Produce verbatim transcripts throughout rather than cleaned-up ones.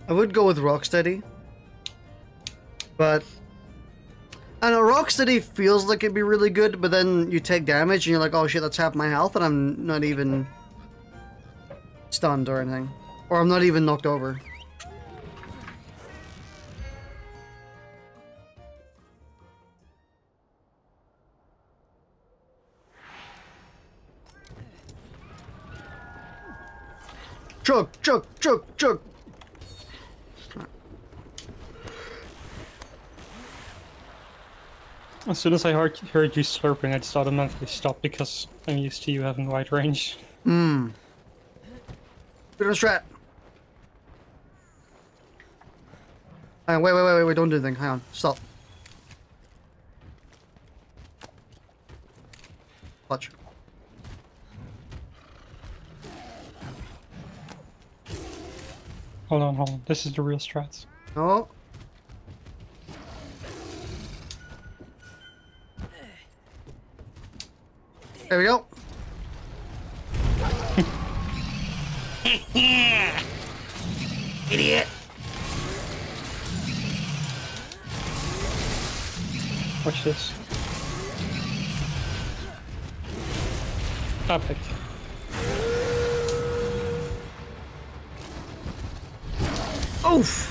I would go with Rocksteady. But... I know, Rocksteady feels like it'd be really good, but then you take damage and you're like, oh shit, that's half my health, and I'm not even stunned or anything. Or I'm not even knocked over. Chug, chug, chug, chug. As soon as I heard, heard you slurping, I just automatically stopped because I'm used to you having wide range. Hmm. Bit of a strat. Hang on, wait, wait, wait, wait, wait, don't do anything. Hang on, stop. Watch. Hold on, hold on. This is the real strats. Oh. There we go. Idiot. Watch this. Epic. Oof.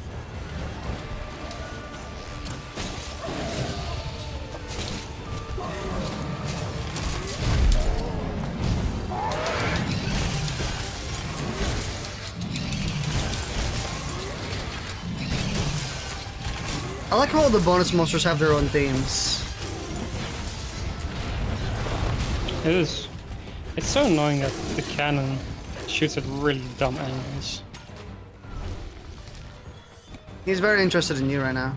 I like how all the bonus monsters have their own themes. It is. It's so annoying that the cannon shoots at really dumb angles. He's very interested in you right now.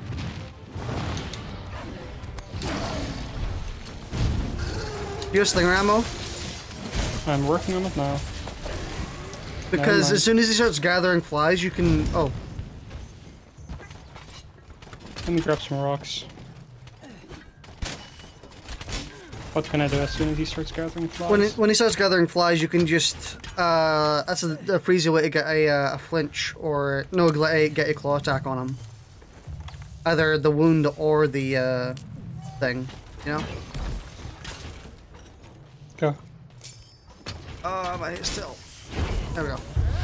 Do you have slinger ammo? I'm working on it now. Because as soon as he starts gathering flies, you can... Oh. Let me grab some rocks. What can I do as soon as he starts gathering flies? When, it, when he starts gathering flies, you can just... Uh, that's a, a freezy way to get a, uh, a flinch, or... No, a, get a claw attack on him. Either the wound or the uh, thing, you know? Go. Oh, my hit still. There we go.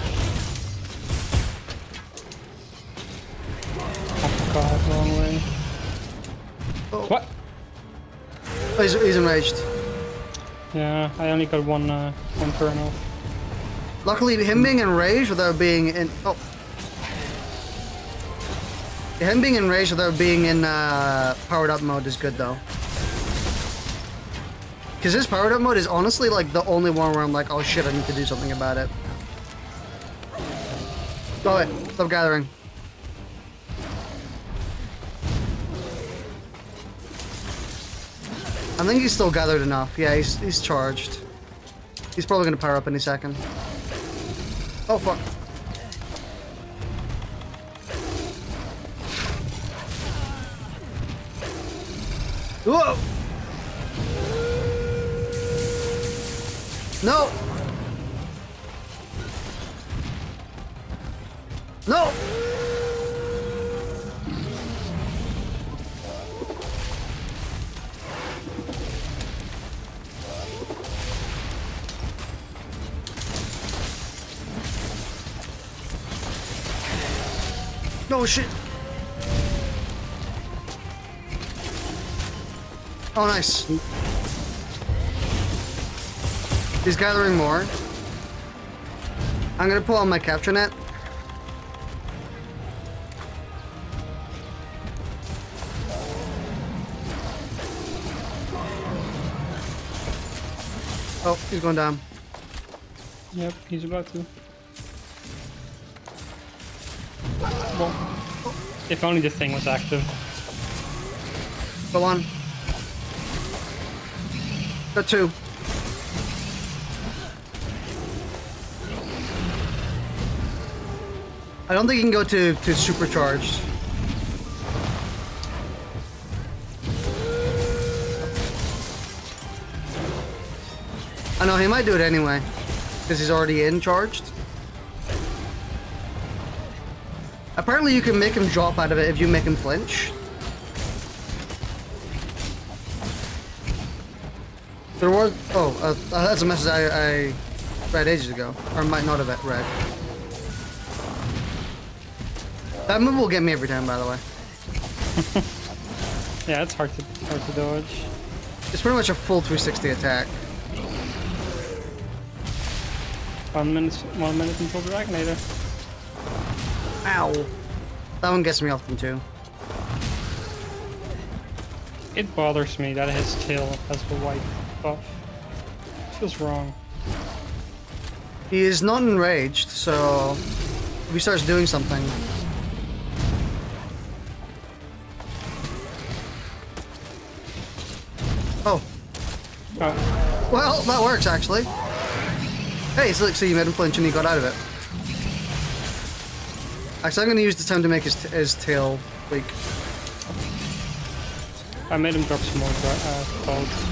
Oh god, wrong way. Oh. What? Oh, he's, he's enraged. Yeah, I only got one uh, one turn off. Luckily, him being enraged without being in... Oh. Him being enraged without being in uh, powered up mode is good, though. Because his powered up mode is honestly like the only one where I'm like, oh shit, I need to do something about it. Go ahead, stop gathering. I think he's still gathered enough. Yeah, he's he's charged. He's probably gonna power up any second. Oh fuck. Whoa! No! No! No shit! Oh, nice. He's gathering more. I'm gonna pull on my capture net. Oh, he's going down. Yep, he's about to. Well, if only the thing was active. Go on. Got two. I don't think you can go to, to supercharged. I know, he might do it anyway. Because he's already in charged. Apparently you can make him drop out of it if you make him flinch. There was... Oh, uh, that's a message I, I read ages ago. Or might not have read. That move will get me every time, by the way. Yeah, it's hard to, hard to dodge. It's pretty much a full three sixty attack. One minute, one minute until the Dragnator. Ow. That one gets me often too. It bothers me that his tail has the white buff. It feels wrong. He is not enraged, so if he starts doing something. Oh. Oh. Well, that works actually. Hey, so, so you made him flinch and he got out of it. Actually, I'm going to use the time to make his, t his tail weak. I made him drop some more uh, bolts.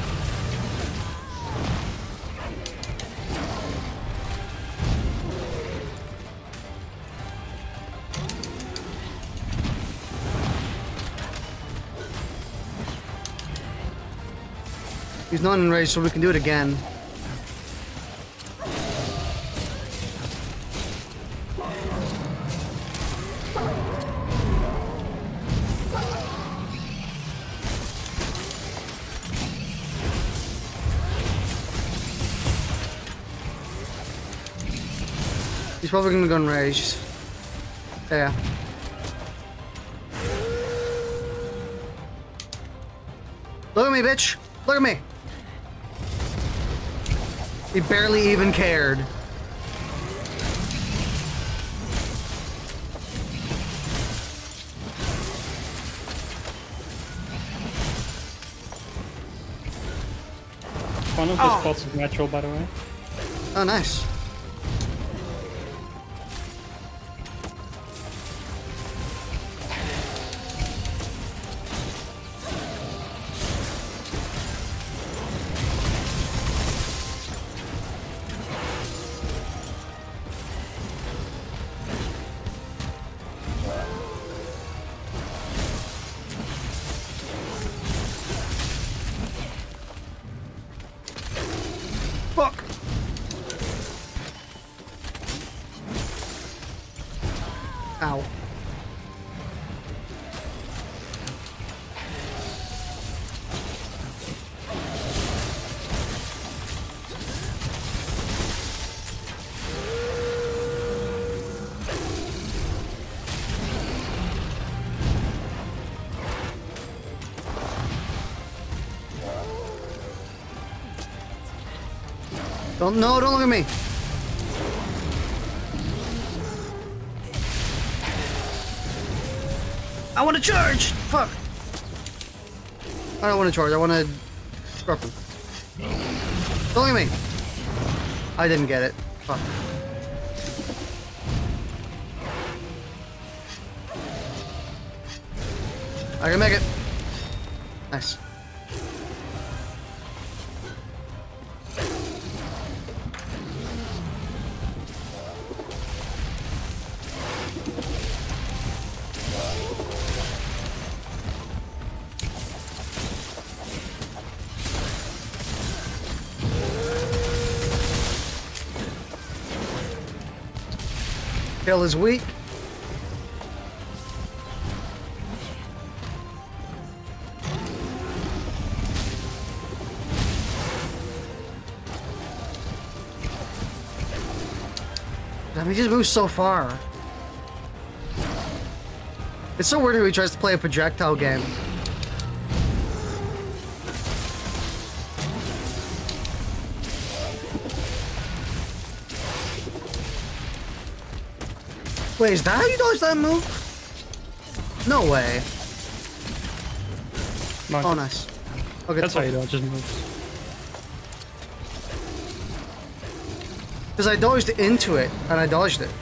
He's not enraged, so we can do it again. He's probably gonna go enraged. Yeah. Look at me, bitch! Look at me! He barely even cared. One of the Oh. spots is natural, by the way. Oh, nice. Fuck! Ow. Don't, no, don't look at me. I want to charge! Fuck! I don't want to charge, I want to scrap him. Don't look at me! I didn't get it. Fuck. I can make it. Nice. Tail is weak. Damn, he just moves so far. It's so weird how he tries to play a projectile game. Wait, is that how you dodge that move? No way. Not Oh, nice. Okay, that's how you dodge his moves. Because I dodged into it, and I dodged it.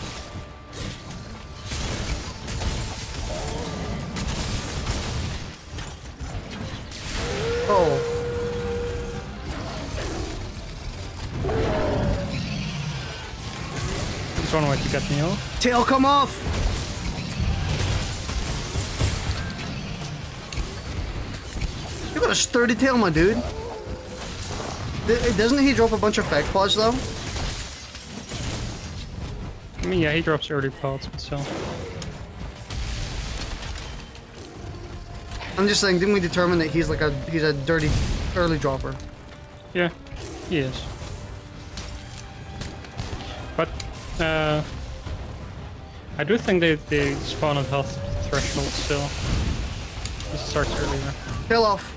Oh. Just one way to get me off. Tail, come off! got a sturdy tail, my dude. Doesn't he drop a bunch of effect pods though? I mean, yeah, he drops early pods, but still. I'm just saying, didn't we determine that he's like a he's a dirty early dropper? Yeah, he is. But uh, I do think they they spawn at health threshold still. It starts earlier. Tail off.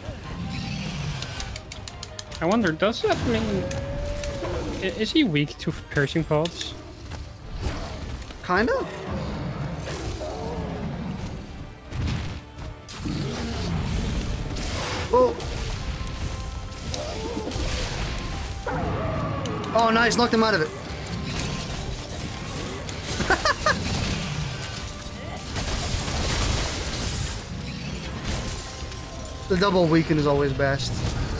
I wonder, does that mean i- is he weak to piercing pods? Kinda. Oh. Oh, nice! Knocked him out of it. The double weaken is always best.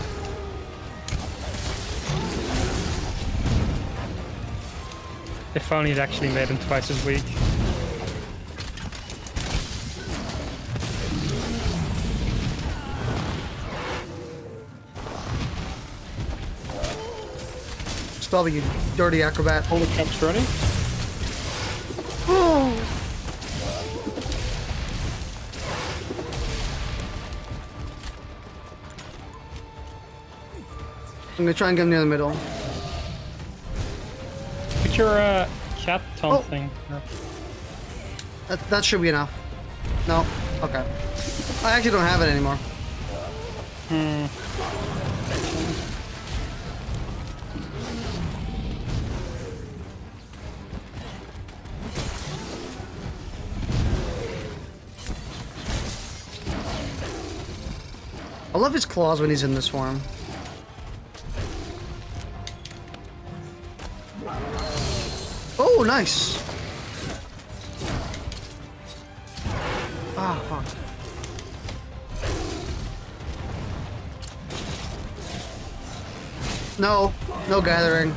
If only it actually made him twice as weak. Stop it, you dirty acrobat. All the caps ready? Oh. I'm gonna try and get him near the middle. Put your uh, cat taunt Oh. thing. That, that should be enough. No? Okay. I actually don't have it anymore. Hmm. I love his claws when he's in this form. Oh, nice! Ah, fuck. No, no gathering.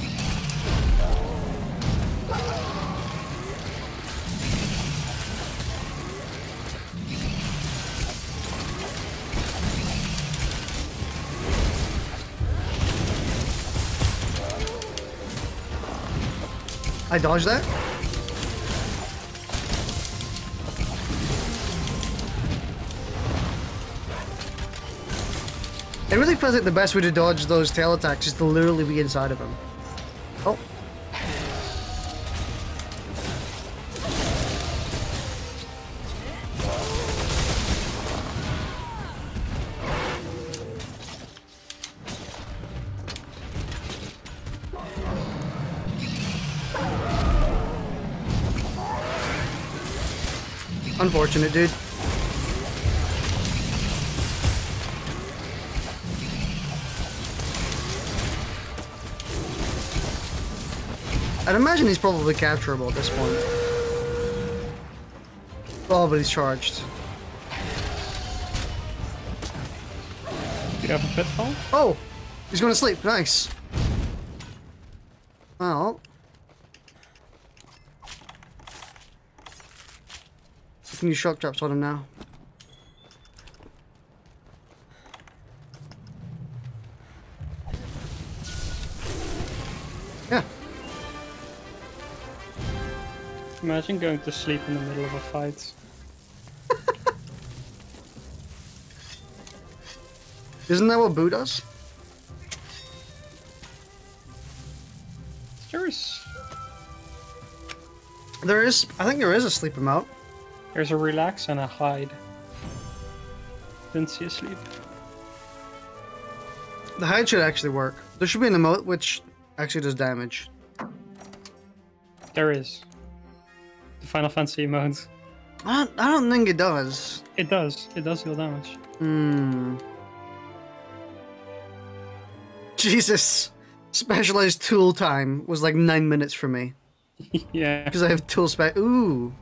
I dodged that? It really feels like the best way to dodge those tail attacks is to literally be inside of him. Oh. Unfortunate, dude. I'd imagine he's probably capturable at this point. Oh, but he's charged. Do you have a pitfall? Oh! He's going to sleep. Nice. Well. I can use shock traps on him now. Yeah. Imagine going to sleep in the middle of a fight. Isn't that what Boo does? There is... There is, I think there is a sleep emote. There's a relax and a hide. Didn't see a sleep. The hide should actually work. There should be an emote which actually does damage. There is. The Final Fantasy emote. I don't, I don't think it does. It does. It does deal damage. Hmm. Jesus. Specialized tool time was like nine minutes for me. Yeah. Because I have tool spec. Ooh.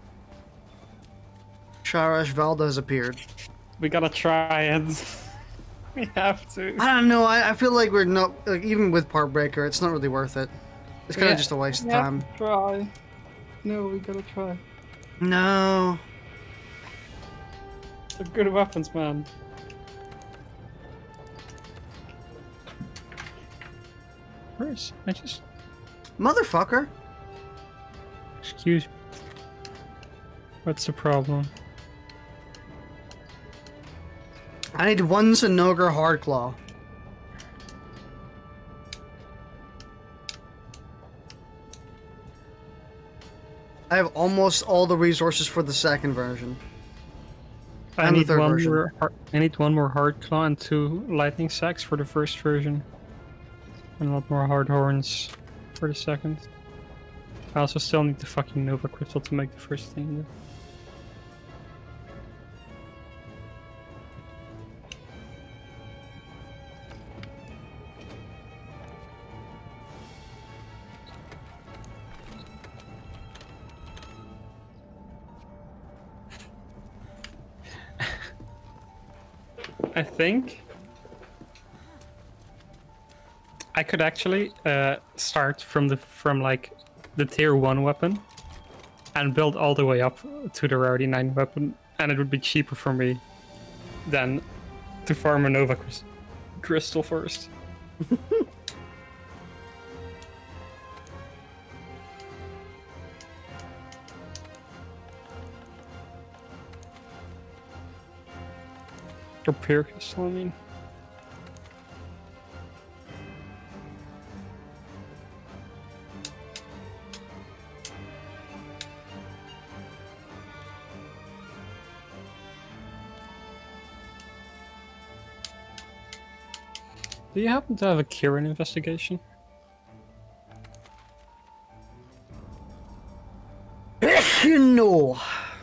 Sharash Valda has appeared. We gotta try it. We have to. I don't know. I, I feel like we're not, like, even with Part Breaker, it's not really worth it. It's kind of Yeah, just a waste of we have time. to try. No, we gotta try. No. They're good weapons, man. course. I just... Motherfucker. Excuse me. What's the problem? I need one Xen'ojii Hardclaw. I have almost all the resources for the second version. I and need the third one version. more. har- I need one more hard claw and two lightning sacks for the first version, and a lot more hard horns for the second. I also still need the fucking Nova Crystal to make the first thing. I think I could actually uh, start from the from like the tier one weapon and build all the way up to the rarity nine weapon, and it would be cheaper for me than to farm a Nova crys- crystal first. Or pure crystal, I mean. Do you happen to have a Kirin investigation? No.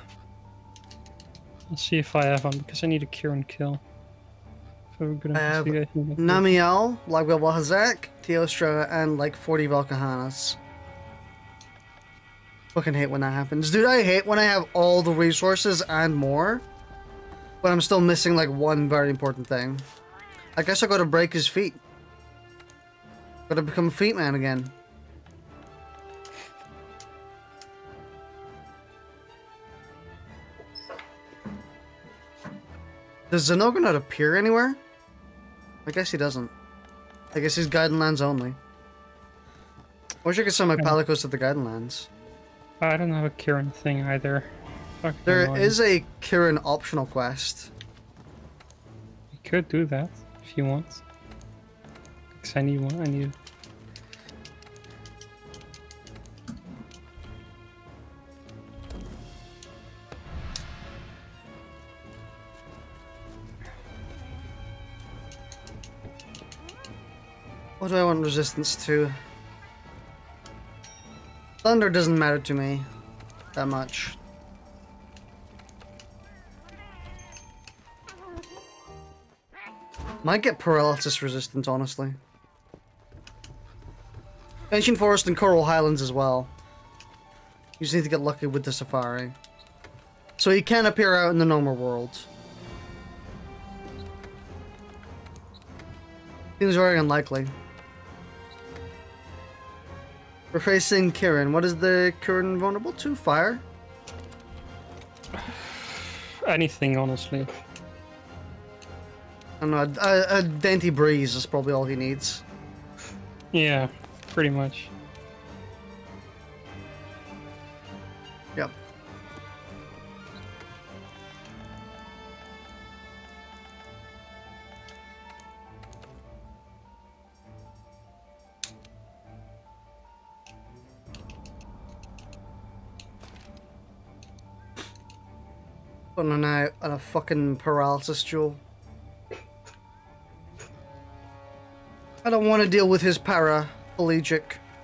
Let's see if I have one, because I need a Kirin kill. If I have a good I have investigation. Namiel, Lagwell Wahazak, Teostra, and like forty Valkahanas. Fucking hate when that happens. Dude, I hate when I have all the resources and more, but I'm still missing like one very important thing. I guess I gotta break his feet. Gotta become a feet man again. Does Xen'ojii not appear anywhere? I guess he doesn't. I guess he's Gaiden Lands only. I wish I could send my Palicos to the Gaiden Lands. I don't have a Kirin thing either. Fucking There annoying. is a Kirin optional quest. You could do that if you want. Because I need one. I need. What do I want resistance to? Thunder doesn't matter to me that much. Might get paralysis resistance, honestly. Ancient Forest and Coral Highlands as well. You just need to get lucky with the Safari. So he can appear out in the normal world. Seems very unlikely. We're facing Kirin. What is the Kirin vulnerable to? Fire? Anything, honestly. I don't know, a, a dainty breeze is probably all he needs. Yeah, pretty much. Yep. Putting an eye on a fucking paralysis jewel. I don't want to deal with his paraplegic.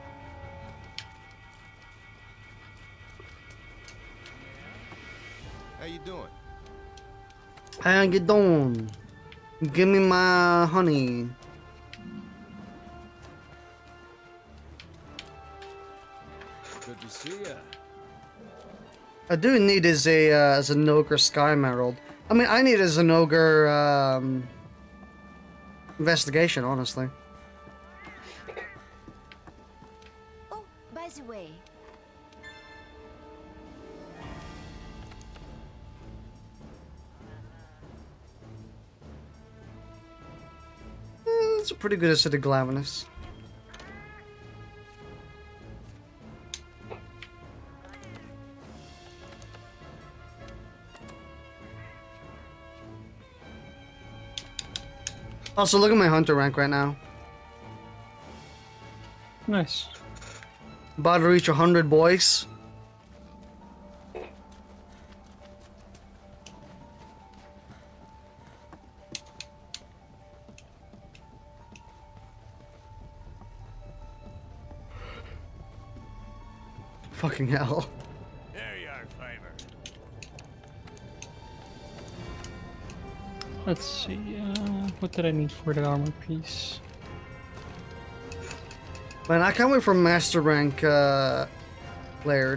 How you doing? How you doing? Give me my honey. Good to see ya. I do need is a uh, is a Xen'ojii Sky Emerald. I mean, I need a Xen'ojii um, investigation, honestly. Oh, by the way, Eh, it's a pretty good acidic glavinus. Also, look at my hunter rank right now. Nice. About to reach one hundred, boys. Fucking hell. There you are, Fiver. Let's see, uh, what did I need for the armor piece? Man, I can't wait for master rank uh, layered.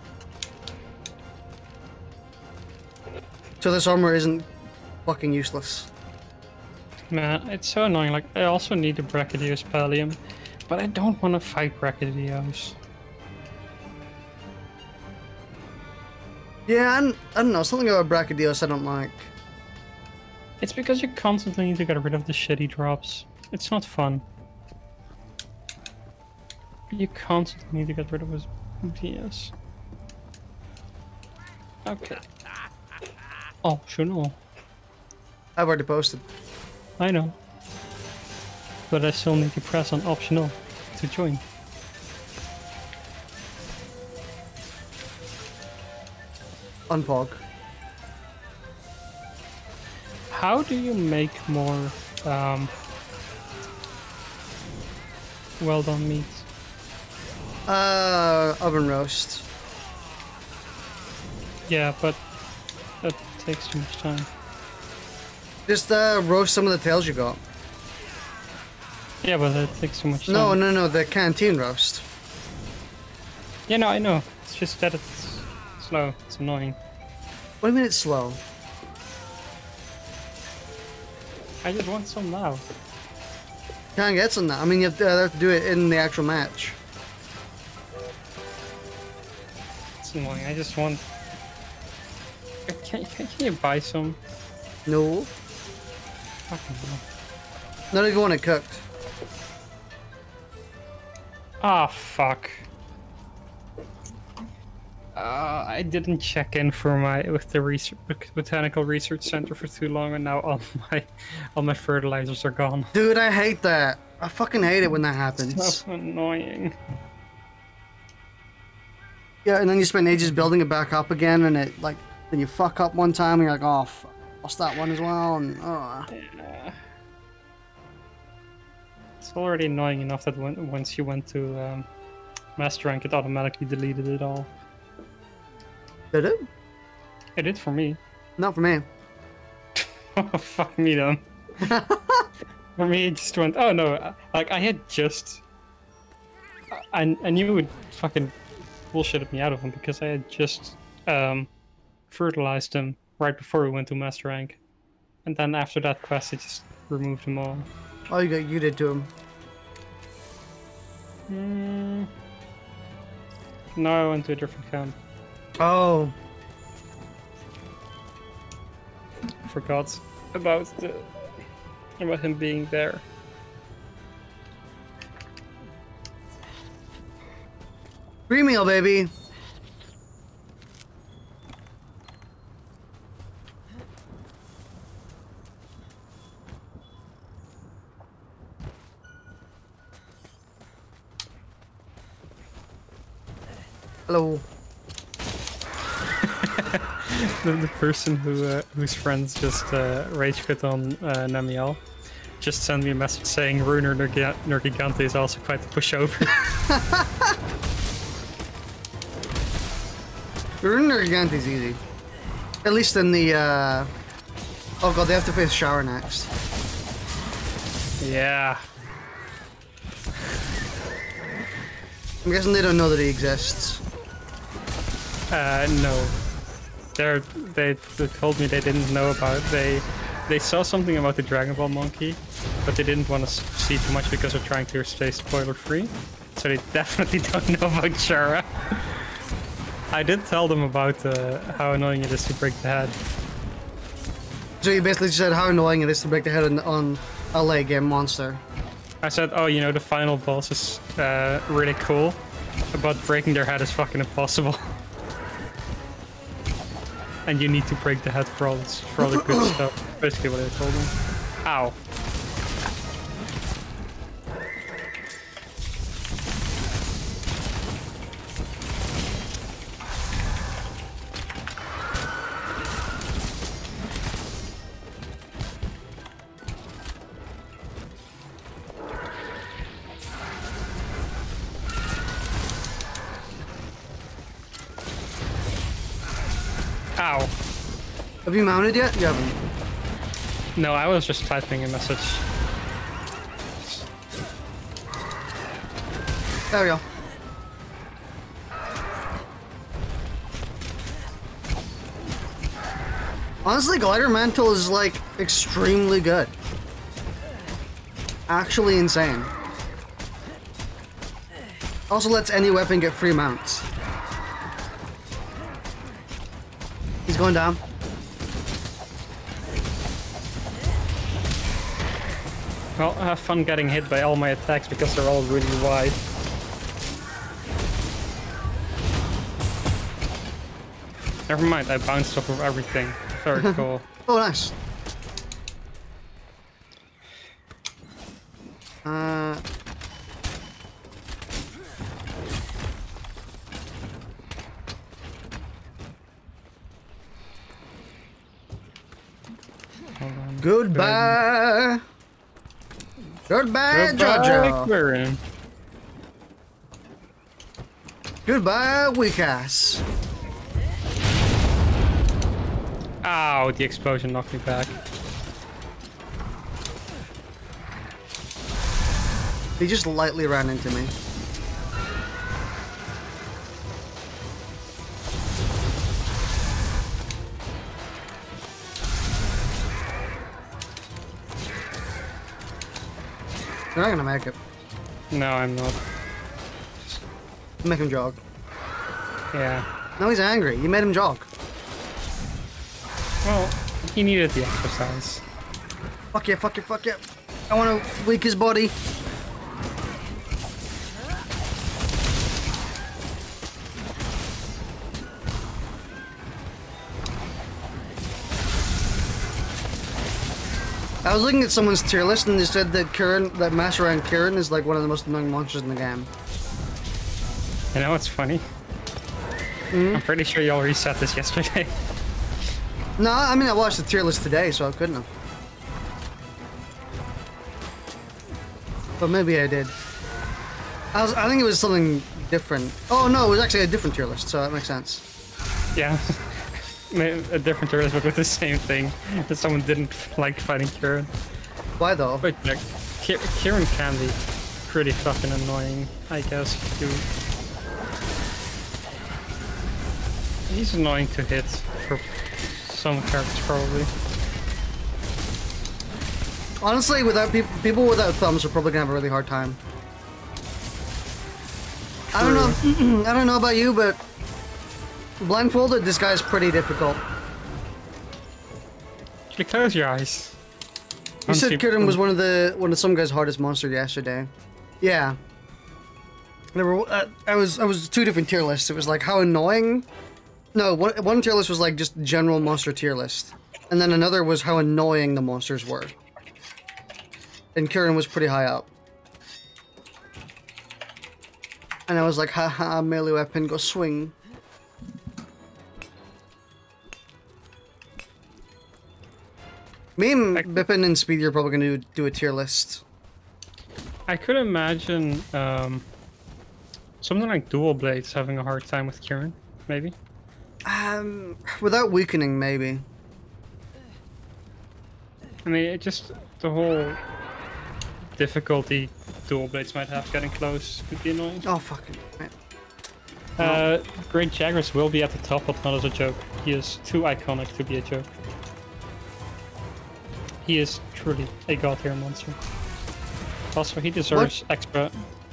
So this armor isn't fucking useless. Man, it's so annoying. Like, I also need the Brachydios Pallium, but I don't want to fight Brachydios. Yeah, I'm, I don't know, something about Brachydios I don't like. It's because you constantly need to get rid of the shitty drops. It's not fun. You constantly need to get rid of his P S. Okay. Oh, sure no. I've already posted. I know. But I still need to press on optional to join. Unpog. How do you make more um, well done meat? Uh, oven roast. Yeah, but that takes too much time. Just uh, roast some of the tails you got. Yeah, but that takes too much time. No, no, no, the canteen roast. Yeah, no, I know. It's just that it's slow. It's annoying. What do you mean it's slow? I just want some now. Can't get some now. I mean, you have to, uh, have to do it in the actual match. It's annoying. I just want. Can, can, can you buy some? No. Fucking hell. Not even want it cooked. Ah, fuck. Uh, I didn't check in for my with the research, botanical research center for too long, and now all my all my fertilizers are gone. Dude, I hate that. I fucking hate it when that happens. So annoying. Yeah, and then you spend ages building it back up again, and it like then you fuck up one time, and you're like, oh, f lost that one as well, and oh. Yeah. It's already annoying enough that when, once you went to um, master rank, it automatically deleted it all. Did it? It did for me. Not for me. Oh, fuck me then. For me, it just went, oh no, like I had just... I, I knew it would fucking bullshit me out of them because I had just um, fertilized them right before we went to master rank. And then after that quest, I just removed them all. Oh, you got you did to him. Mm. No, I went to a different camp. Oh. Forgot about the about him being there. Free meal, baby. Hello. the, the person who uh, whose friends just uh, rage quit on uh, Namiel just sent me a message saying Runer Nergigante is also quite a pushover. Runer Nergigante is easy. At least in the uh oh god, they have to face Shower next. Yeah. I'm guessing they don't know that he exists. Uh, no. They're, they they told me they didn't know about it. They they saw something about the Dragon Ball monkey, but they didn't want to see too much because they're trying to stay spoiler free. So they definitely don't know about Shara. I did tell them about uh, how annoying it is to break the head. So you basically said how annoying it is to break the head on, on a late game monster. I said, oh, you know, the final boss is uh, really cool, but breaking their head is fucking impossible. And you need to break the head for all this, for all the good stuff. Basically what I told them. Ow. Ow. Have you mounted yet? You haven't. No, I was just typing a message. There we go. Honestly, glider mantle is like extremely good. Actually insane. Also lets any weapon get free mounts. He's going down. Well, I have fun getting hit by all my attacks because they're all really wide. Never mind, I bounced off of everything. Very cool. Oh, nice. Uh... Goodbye. Goodbye, Jojo. Goodbye, Goodbye, weak ass. Ow, the explosion knocked me back. He just lightly ran into me. You're not gonna make it. No, I'm not. Make him jog. Yeah. No, he's angry. You made him jog. Well, he needed the exercise. Fuck yeah, fuck yeah, fuck yeah. I wanna weak his body. I was looking at someone's tier list and they said that Kieran, that Master Rank Kieran is like one of the most annoying monsters in the game. You know what's funny? Mm-hmm. I'm pretty sure y'all reset this yesterday. No, I mean I watched the tier list today, so I couldn't have. But maybe I did. I was, I think it was something different. Oh no, it was actually a different tier list, so that makes sense. Yeah. A different tier list, but with the same thing. That someone didn't like fighting Kieran. Why though? Wait, like, Ki Kieran can be pretty fucking annoying, I guess. If you... He's annoying to hit for some characters, probably. Honestly, without people, people without thumbs are probably gonna have a really hard time. True. I don't know. I don't know about you, but blindfolded, this guy's pretty difficult. Actually, close your eyes. You said Kieran was one of the one of some guy's hardest monster yesterday. Yeah. There were. Uh, I was. I was two different tier lists. It was like how annoying. No, one one tier list was like just general monster tier list, and then another was how annoying the monsters were. And Kieran was pretty high up. And I was like, haha, melee weapon, go swing. Me and Bipin and Speedy are probably going to do a tier list. I could imagine um, something like Dual Blades having a hard time with Kieran, maybe? Um, without weakening, maybe. I mean, it just, the whole difficulty Dual Blades might have getting close could be annoying. Oh, fucking right. Uh, Great Jaggers will be at the top, but not as a joke. He is too iconic to be a joke. He is truly a god tier monster. Also, he deserves what? extra...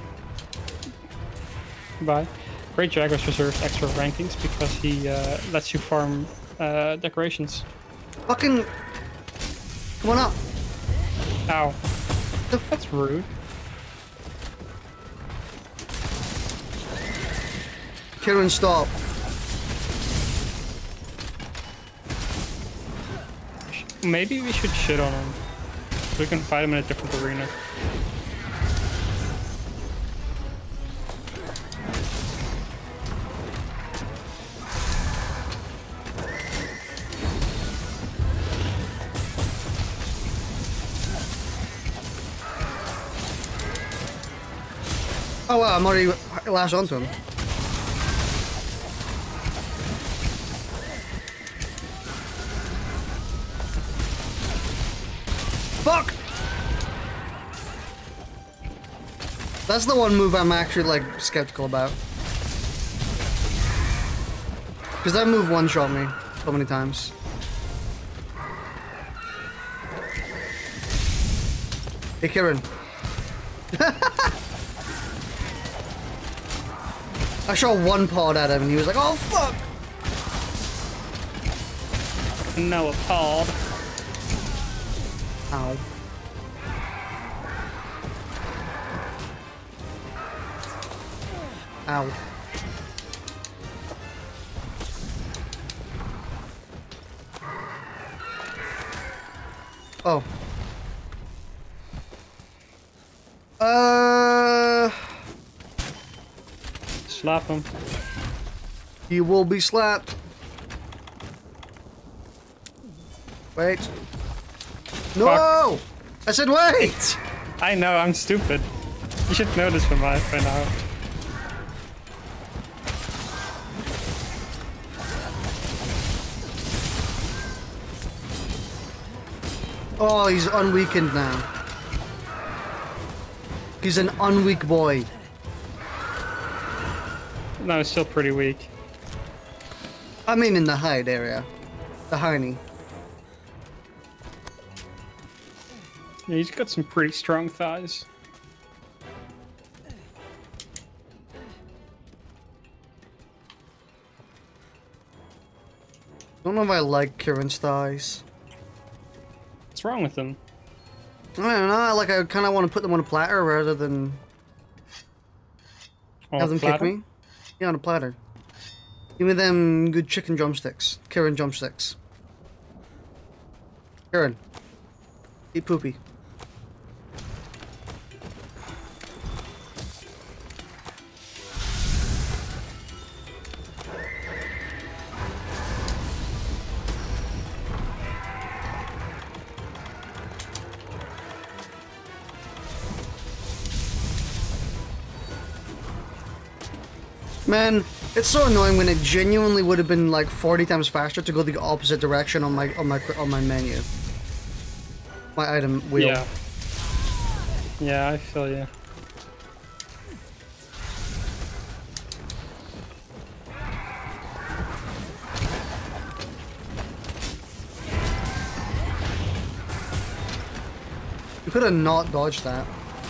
Bye. Great Jaggers deserves extra rankings because he uh, lets you farm uh, decorations. Fucking... Come on up. Ow. That's rude. Kieran, stop. Maybe we should shit on him. So we can fight him in a different arena. Oh wow, I'm already lashed onto him. That's the one move I'm actually like skeptical about. Because that move one-shot me so many times. Hey, Kieran. I shot one pod at him and he was like, oh fuck! No, a pod. Ow. Ow. Oh. Uh. Slap him. You will be slapped. Wait. No! Fuck. I said wait! I know, I'm stupid. You should know this from my by now. Oh, he's unweakened now. He's an unweak boy. No, it's still pretty weak. I mean in the hide area. The hiney. Yeah, he's got some pretty strong thighs. Don't know if I like Kieran's thighs. What's wrong with him? I don't know, like I kind of want to put them on a platter rather than On have a them platter? kick me. Yeah, on a platter. Give me them good chicken drumsticks. Kieran drumsticks. Kieran. Eat poopy. Man, it's so annoying when it genuinely would have been like forty times faster to go the opposite direction on my on my on my menu. My item wheel. Yeah. Yeah, I feel you. You could have not dodged that.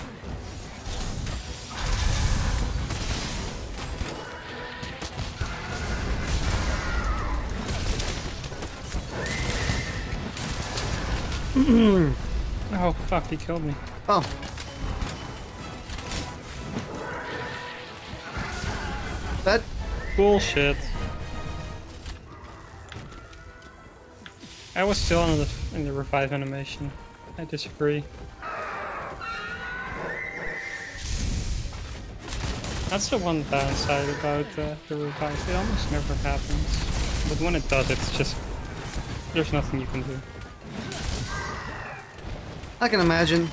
Oh fuck, he killed me. Oh. That Bullshit. I was still in the in the revive animation. I disagree. That's the one downside about uh, the revive. It almost never happens. But when it does, it's just... there's nothing you can do. I can imagine.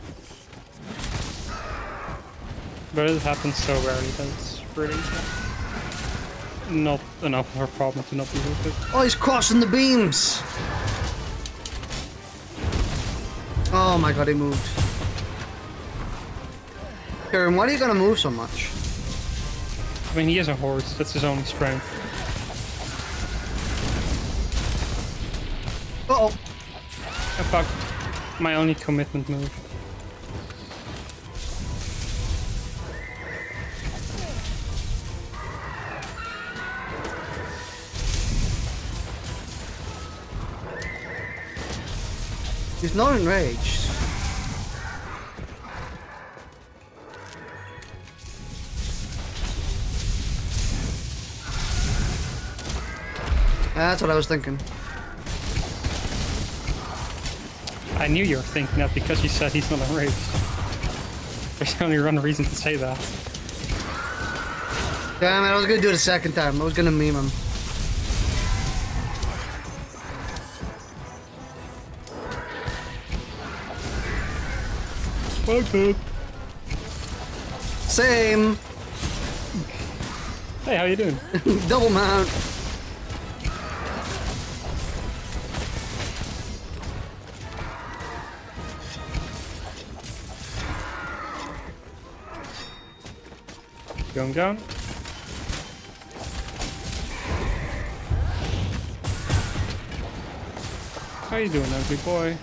But it happens so rarely that it's really not enough of a problem to not be with it. Oh, he's crossing the beams. Oh my god, he moved. Kieran, why are you gonna move so much? I mean, he is a horse. That's his only strength. Uh oh. Oh fuck. My only commitment move. He's not enraged. That's what I was thinking. I knew you were thinking that because you said he's not enraged. There's only one reason to say that. Damn it, I was gonna do it a second time. I was gonna meme him. Fuck that. Same. Hey, how you doing? Double mount. Going down. How you doing, ugly boy?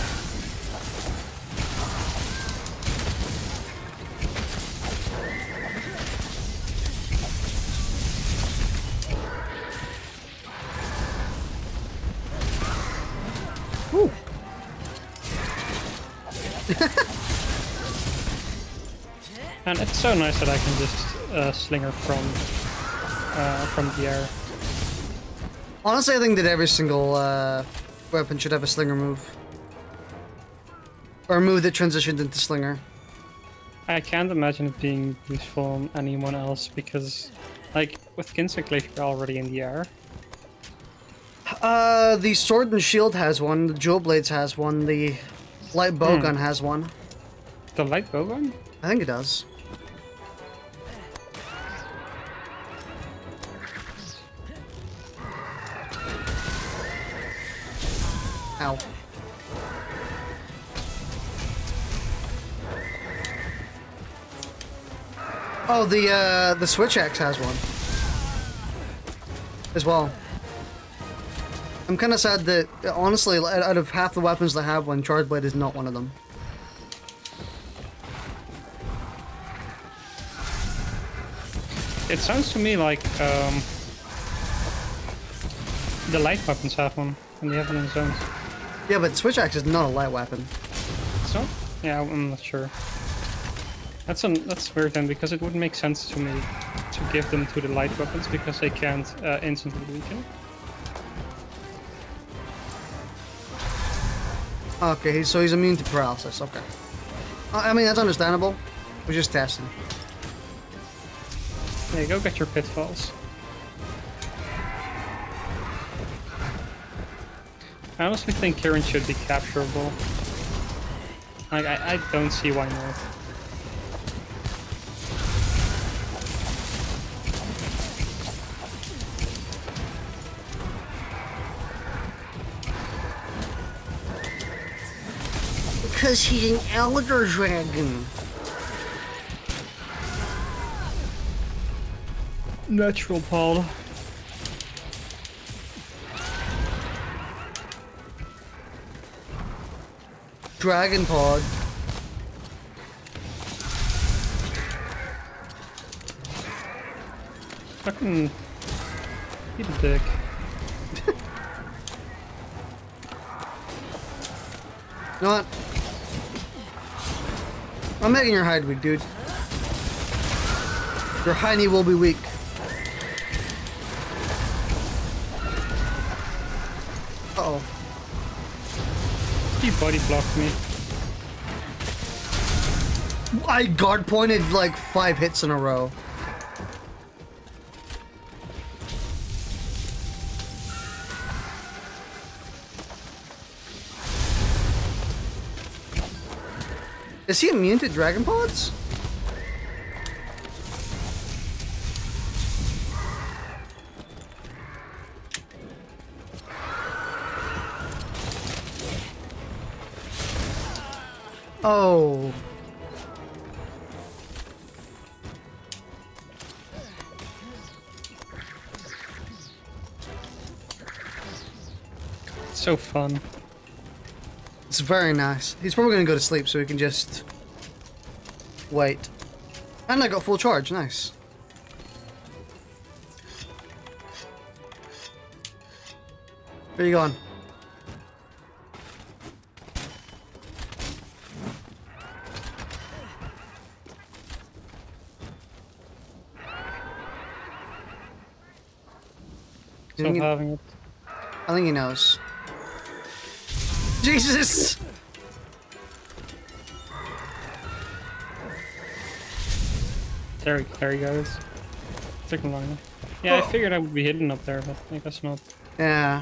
Woo. And it's so nice that I can just uh, sling her from uh, from the air. Honestly, I think that every single uh, weapon should have a slinger move. Or a move that transitioned into slinger. I can't imagine it being useful on anyone else because, like, with Kinsectleaf you're already in the air. Uh, the sword and shield has one, the jewel blades has one, the light bowgun hmm. has one. The light bowgun? I think it does. Ow. Oh, the uh, the switch axe has one as well. I'm kind of sad that, honestly, out of half the weapons that have one, Charge Blade is not one of them. It sounds to me like um, the light weapons have one, and they have them in zones. Yeah, but switch axe is not a light weapon. So? Yeah, I'm not sure. That's an, that's weird then, because it wouldn't make sense to me to give them to the light weapons because they can't uh, instantly weaken. Okay, so he's immune to paralysis. Okay. I mean, that's understandable. We're just testing. Yeah, go get your pitfalls. I honestly think Kieran should be capturable. Like, I, I don't see why not. Because he's an elder dragon. Natural, Paul. Dragon pod. Fucking... Eat a dick. You know what? I'm making your hide weak, dude. Your hiney will be weak. Uh-oh. He body blocked me. I guard pointed like five hits in a row. Is he immune to dragon pods? Oh. It's so fun. It's very nice. He's probably gonna go to sleep so we can just wait. And I got full charge, nice. Where are you going? Stop having it. I think he knows. Jesus! There, there he goes. Took him long enough. Yeah, oh. I figured I would be hidden up there, but I guess not. Yeah.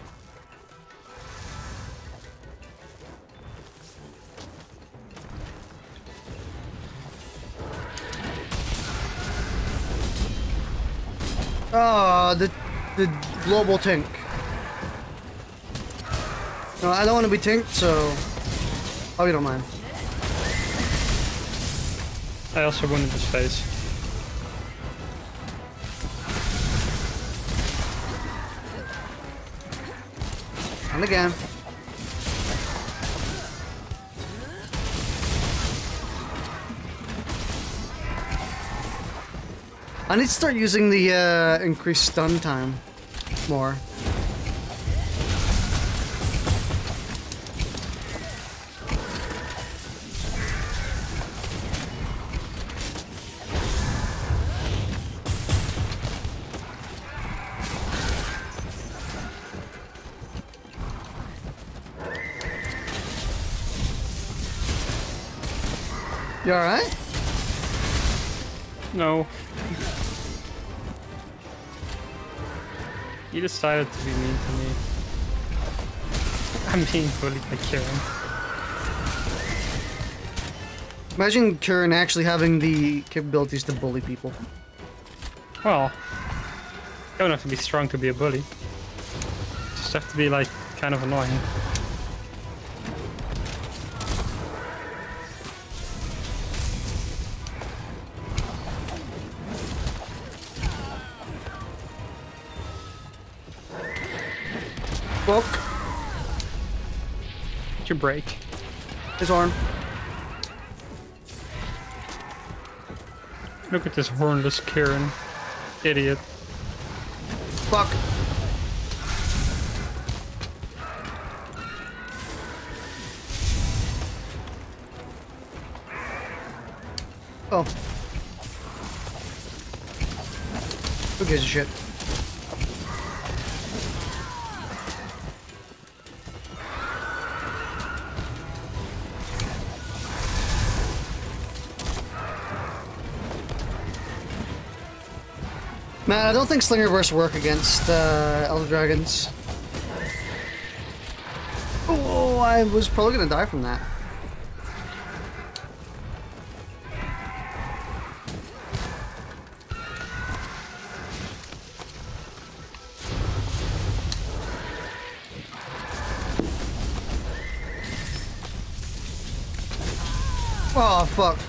Oh, the the global tink. No, I don't want to be tinked, so oh, you don't mind. I also wounded his face. And again. I need to start using the uh, increased stun time more. You alright? No. You decided to be mean to me. I'm being bullied by Kieran. Imagine Kieran actually having the capabilities to bully people. Well, you don't have to be strong to be a bully. You just have to be like kind of annoying. Fuck. What's your break? His arm. Look at this hornless Kieran. Idiot. Fuck. Oh. Who gives a shit? Man, I don't think Slinger Bursts work against uh, Elder Dragons. Oh, I was probably gonna die from that. Oh, fuck.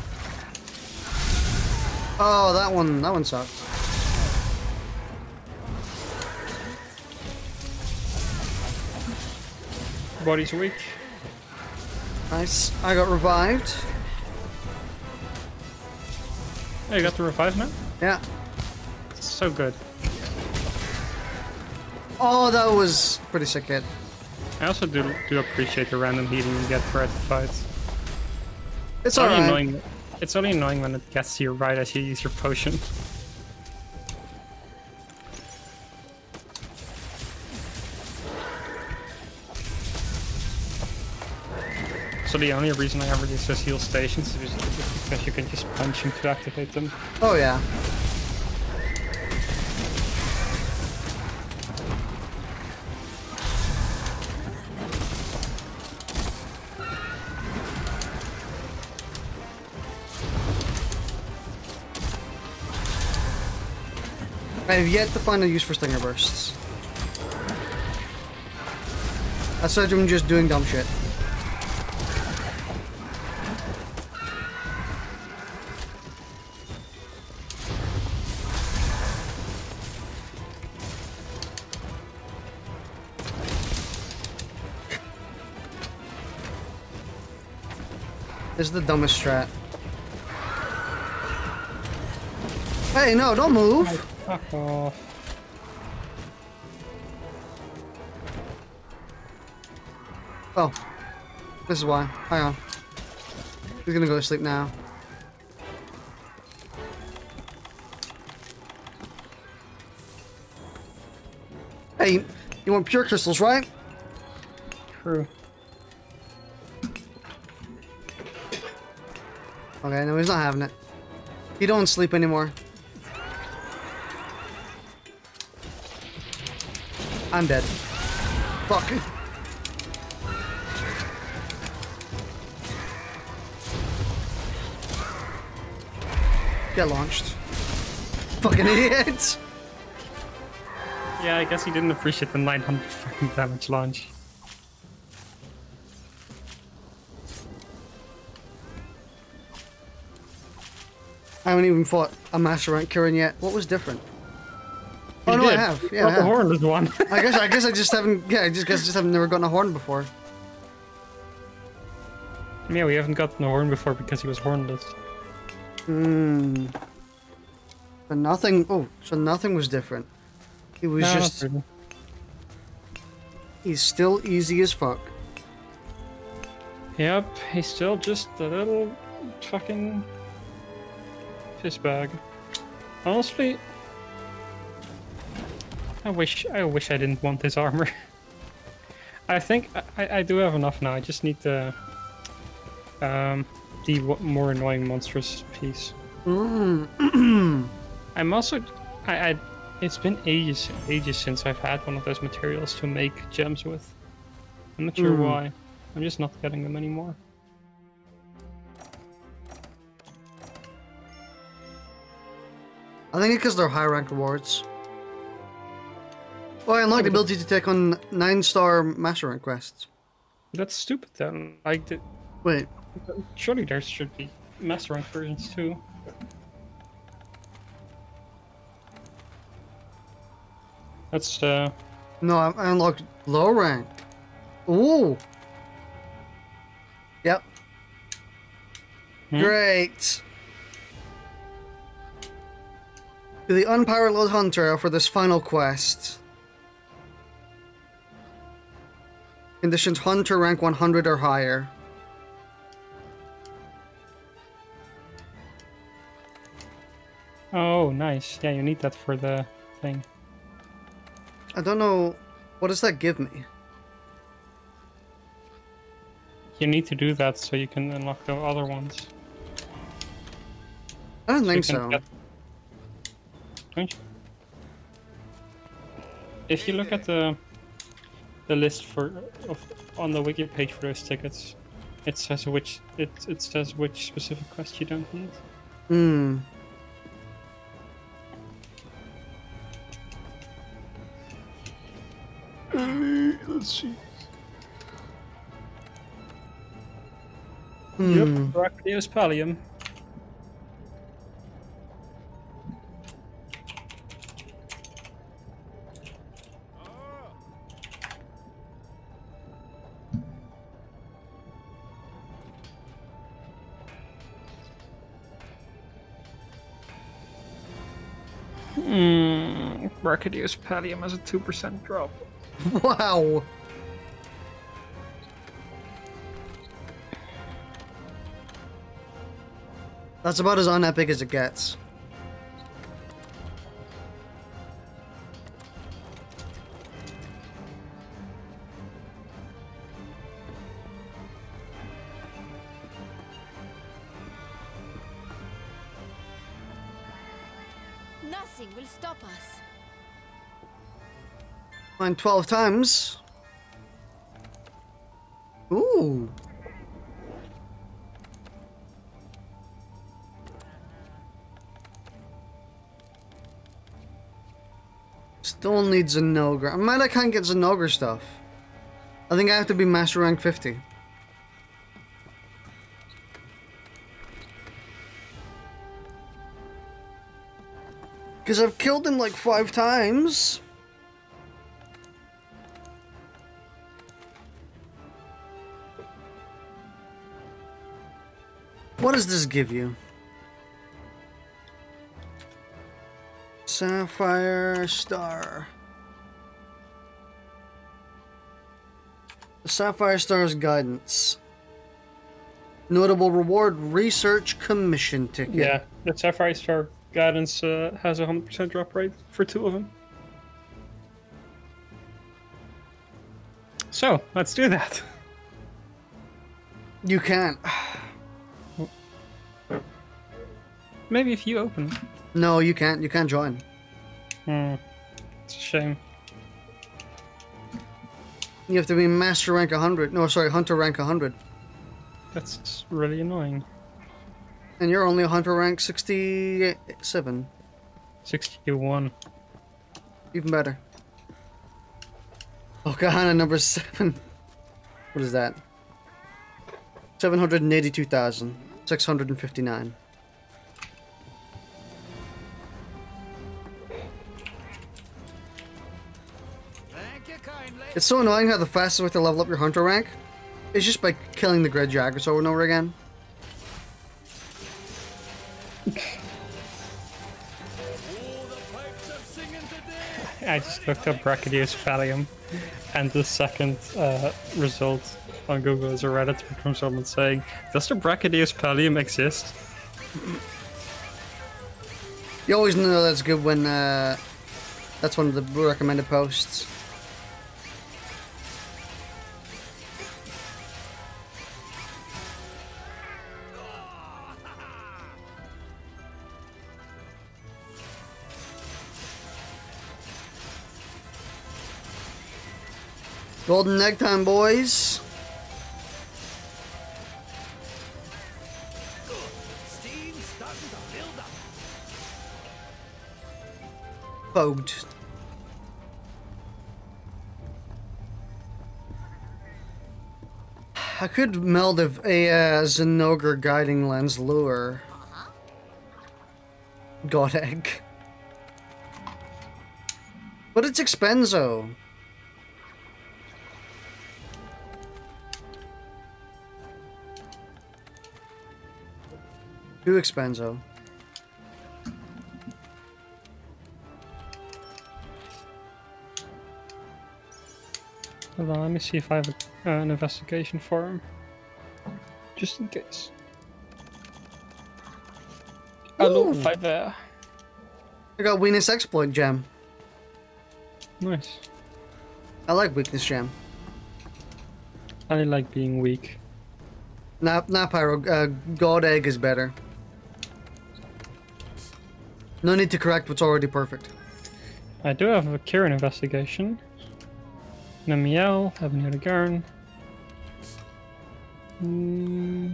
Oh, that one, that one sucked. Body's weak. Nice. I got revived. Oh, you got the revive now? Yeah. It's so good. Oh, that was pretty sick hit. I also do do appreciate the random healing you get throughout the fights. It's It's only alright. annoying. It's only annoying when it gets to you right as you use your potion. So the only reason I ever use those heal stations is because you can just punch them to activate them. Oh, yeah. I have yet to find a use for Stinger Bursts. Aside from just doing dumb shit. This is the dumbest strat. Hey, no, don't move! Fuck off. Oh. This is why. Hang on. He's gonna go to sleep now. Hey, you want pure crystals, right? True. Okay, no, he's not having it. He don't sleep anymore. I'm dead. Fuck. Get launched. Fucking idiot! Yeah, I guess he didn't appreciate the nine hundred fucking damage launch. I I haven't even fought a master rank Kirin yet. What was different? Oh You no, I did. have. Yeah, Not I the have. hornless one. I guess I guess I just haven't. Yeah, I just guess I just haven't never gotten a horn before. Yeah, we haven't gotten a horn before because he was hornless. Hmm. But nothing. Oh, so nothing was different. He was No, not just. really. He's still easy as fuck. Yep, he's still just a little fucking piss bag. Honestly, I wish I wish I didn't want this armor. I think I, I do have enough now. I just need the um the w more annoying monstrous piece. Mm. I'm also I, I it's been ages ages since I've had one of those materials to make gems with. I'm not sure Mm. why. I'm just not getting them anymore. I think it's because they're high rank rewards. Oh, I unlocked the ability to take on nine star master rank quests. That's stupid then. Like, the, Wait. surely there should be master rank versions too. That's uh. No, I, I unlocked low rank. Ooh. Yep. Hmm? Great. To the unparalleled hunter for this final quest. Conditions hunter rank one hundred or higher. Oh, nice. Yeah, you need that for the thing. I don't know. What does that give me? You need to do that so you can unlock the other ones. I don't So think you can so. get- Don't you? If you look at the the list for of on the wiki page for those tickets, it says which it it says which specific quest you don't need. Hmm. Let's see. Hmm. Yep, Brachio's Pallium. Hmm, Brachio's Pallium has a two percent drop. Wow. That's about as unepic as it gets. Nothing will stop us. Mine twelve times. Ooh. Still needs Xen'ogre. I'm mad I can't get Xen'ogre stuff. I think I have to be master rank fifty. Because I've killed him like five times. What does this give you? Sapphire Star. The Sapphire Star's guidance. Notable reward, research commission ticket. Yeah, the Sapphire Star guidance uh, has a hundred percent drop rate for two of them. So let's do that. You can't. Maybe if you open. No, you can't. You can't join. Hmm, it's a shame. You have to be master rank one hundred. No, sorry, hunter rank one hundred. That's really annoying. And you're only a hunter rank sixty-seven. sixty-one. Even better. Oh, Kahana number seven. What is that? seven hundred eighty-two thousand six hundred fifty-nine. It's so annoying how the fastest way to level up your hunter rank is just by killing the Grid Jackers over and over again. I just looked up Brachydios pallium, and the second uh, result on Google is a Reddit from someone saying, "Does the Brachydios pallium exist?" You always know that's good when uh, that's one of the recommended posts. Golden egg time, boys. Steam's starting to build up. Bogged. I could meld a, a uh, Xenogre guiding lens lure. God egg. But it's expenso. Too expenso. Hold on, let me see if I have a, uh, an investigation for him. Just in case. Hello, Fiverr. I got weakness exploit gem. Nice. I like weakness gem. I like being weak. Nah, nah, Pyro. Uh, God egg is better. No need to correct what's already perfect. I do have a Kirin investigation. Namiel, Avenue de Garn. Mm.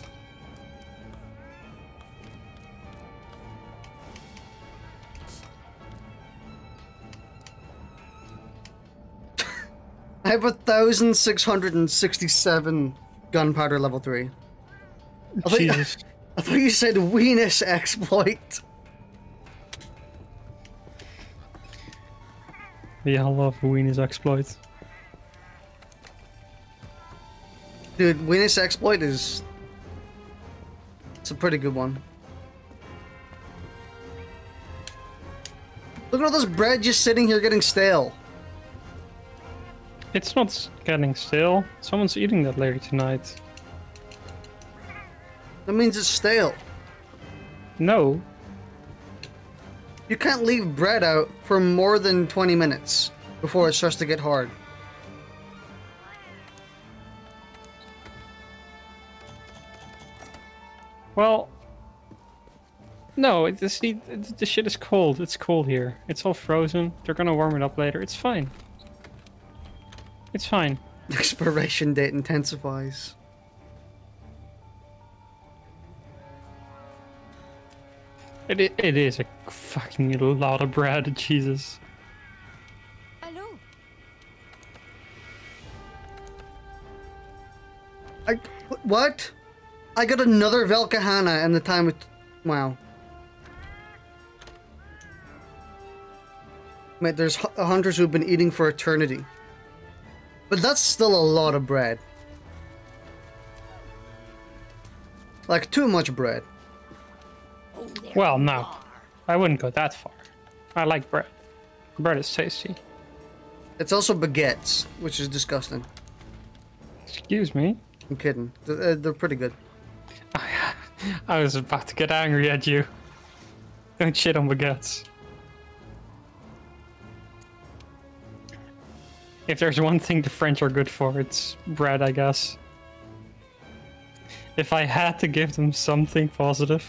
I have a thousand six hundred and sixty-seven gunpowder level three. I thought, you, Jesus. I thought you said weenus exploit. We all love Weenie's exploit. Dude, weenus exploit is... It's a pretty good one. Look at all this bread just sitting here getting stale. It's not getting stale. Someone's eating that later tonight. That means it's stale. No. You can't leave bread out for more than twenty minutes before it starts to get hard. Well, no, it, this, it, the shit is cold. It's cold here. It's all frozen. They're gonna warm it up later. It's fine. It's fine. Expiration date intensifies. It, it, it is a fucking lot of bread, Jesus. Hello. I... What? I got another Velkahana in the time it... Wow. Mate, there's hu- hunters who've been eating for eternity. But that's still a lot of bread. Like, too much bread. Well, no. I wouldn't go that far. I like bread. Bread is tasty. It's also baguettes, which is disgusting. Excuse me. I'm kidding. They're, they're pretty good. I was about to get angry at you. Don't shit on baguettes. If there's one thing the French are good for, it's bread, I guess. If I had to give them something positive.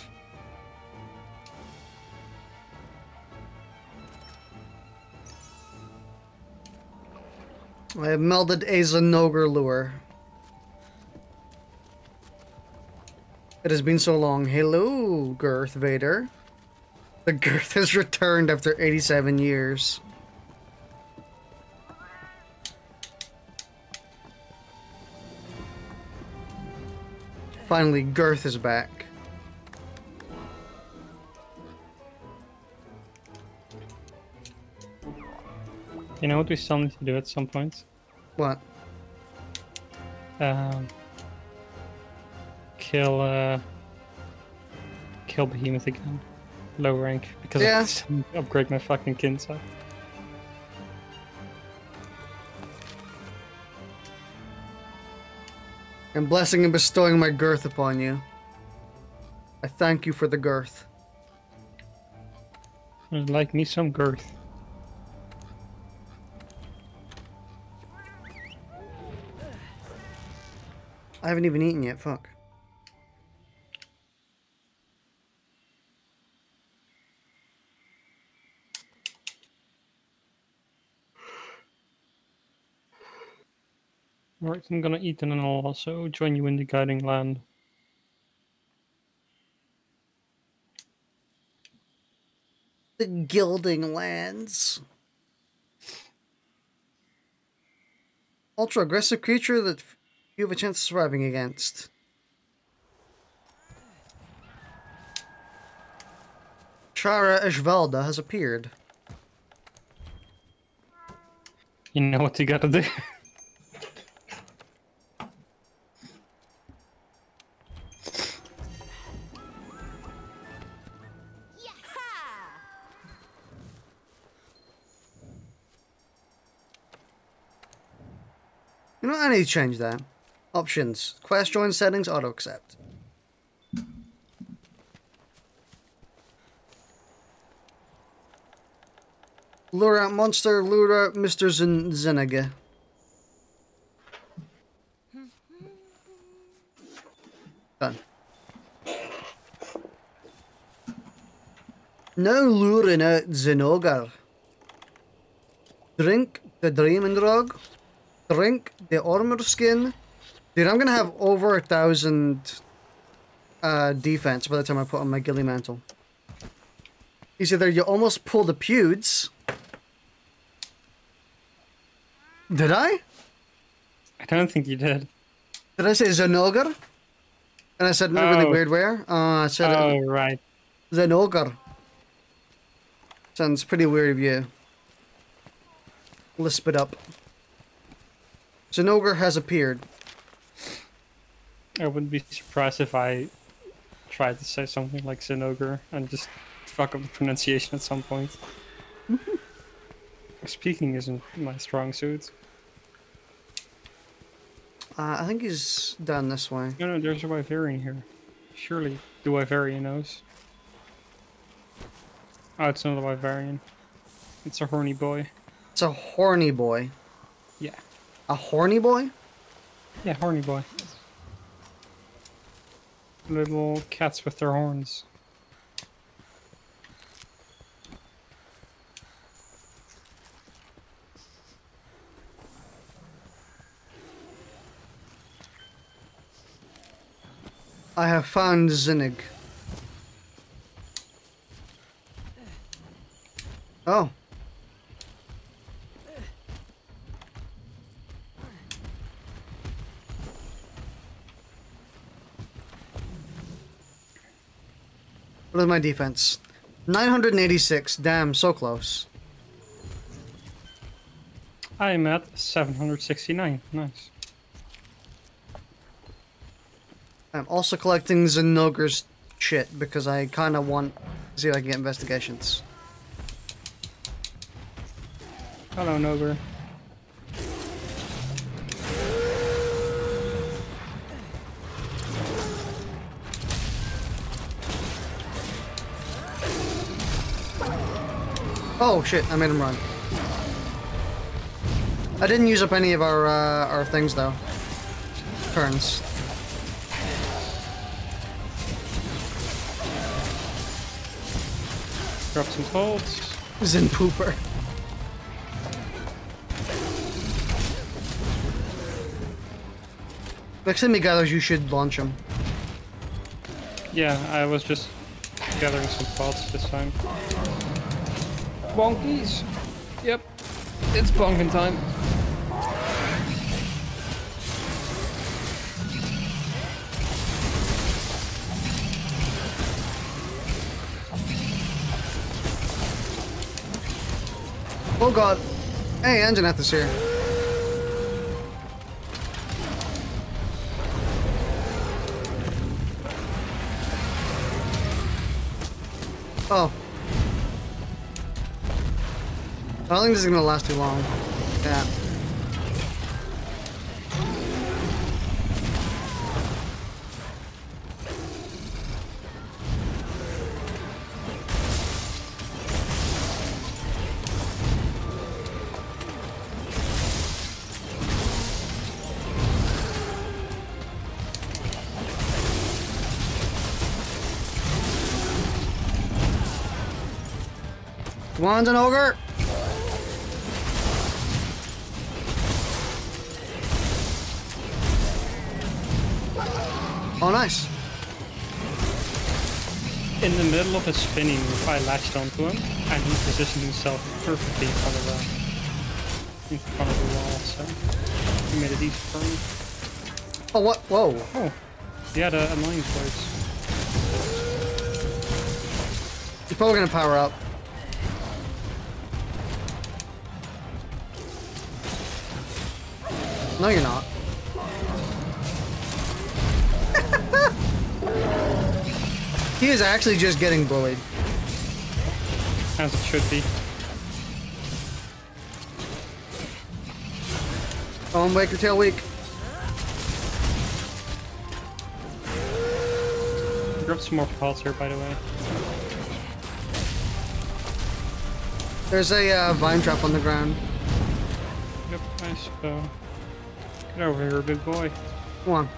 I have melded a Xenogre lure. It has been so long. Hello, Girth Vader. The Girth has returned after eighty-seven years. Finally, Girth is back. You know what we still need to do at some point? What? Um, kill, uh, kill Behemoth again. Low rank. Because Yeah. I still upgrade my fucking kin set. I'm blessing and bestowing my girth upon you. I thank you for the girth. I'd like me some girth. I haven't even eaten yet, fuck. Alright, I'm gonna eat and then I'll also join you in the guiding land. The Gilding Lands. Ultra aggressive creature that you have a chance of surviving against. Shara Ishvalda has appeared. You know what you gotta do? You know what? I need to change that. Options. Quest join settings, auto accept. Lure out monster, lure out Mister Zen Zenega. Done. Now luring out Zenogar. Drink the Dreaming Drug. Drink the Armor Skin. Dude, I'm gonna have over a thousand uh, defense by the time I put on my ghillie mantle. You see there, you almost pulled the pewds. Did I? I don't think you did. Did I say Zenogar? And I said in a really Oh. weird way. Uh, I said Oh, it. right. Zenogar. Sounds pretty weird of you. Lisp it up. Zenogar has appeared. I wouldn't be surprised if I tried to say something like Xenogre and just fuck up the pronunciation at some point. Speaking isn't my strong suit. Uh, I think he's down this way. No, no, there's a Wyverian here. Surely the Wyverian knows. Oh, it's not a Wyverian. It's a horny boy. It's a horny boy. Yeah. A horny boy? Yeah, horny boy. Little cats with their horns. I have found Zinnig. Oh. What is my defense? nine hundred eighty-six. Damn, so close. I'm at seven hundred sixty-nine. Nice. I'm also collecting Zenogar's shit because I kind of want to see if I can get investigations. Hello, Nogre. Oh shit, I made him run. I didn't use up any of our uh, our things though. Turns. Drop some bolts. Zin pooper. Next time he gathers, you should launch him. Yeah, I was just gathering some pots this time. Bonkies! Yep, it's bonking time. Oh god. Hey, Anjaneth is here. Oh. I don't think this is gonna last too long. Yeah. Come on, an ogre! Oh, nice. In the middle of his spinning move, I latched onto him, and he positioned himself perfectly in front of the, in front of the wall, so he made it easy for me. Oh, what? Whoa. Oh, he had a annoying voice. He's probably gonna power up. No, you're not. He is actually just getting bullied. As it should be. Come on, wake your tail weak. Grab some more pulse here, by the way. There's a uh, vine trap on the ground. Yep, nice. Uh, get over here, big boy. Come on.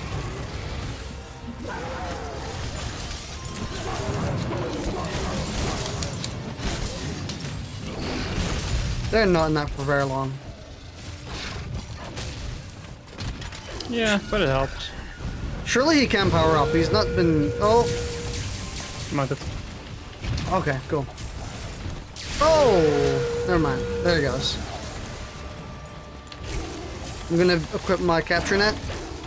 They're not in that for very long. Yeah, but it helps. Surely he can power up. He's not been. Oh. Might have. Okay, cool. Oh! Never mind. There he goes. I'm gonna equip my capture net.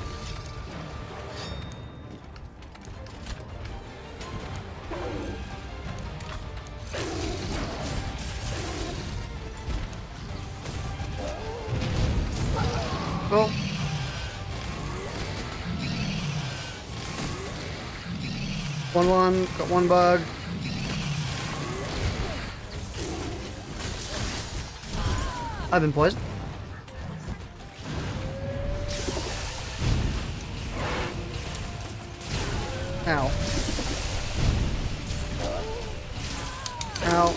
Oh. One one, got one bug. I've been poisoned. Ow. Ow.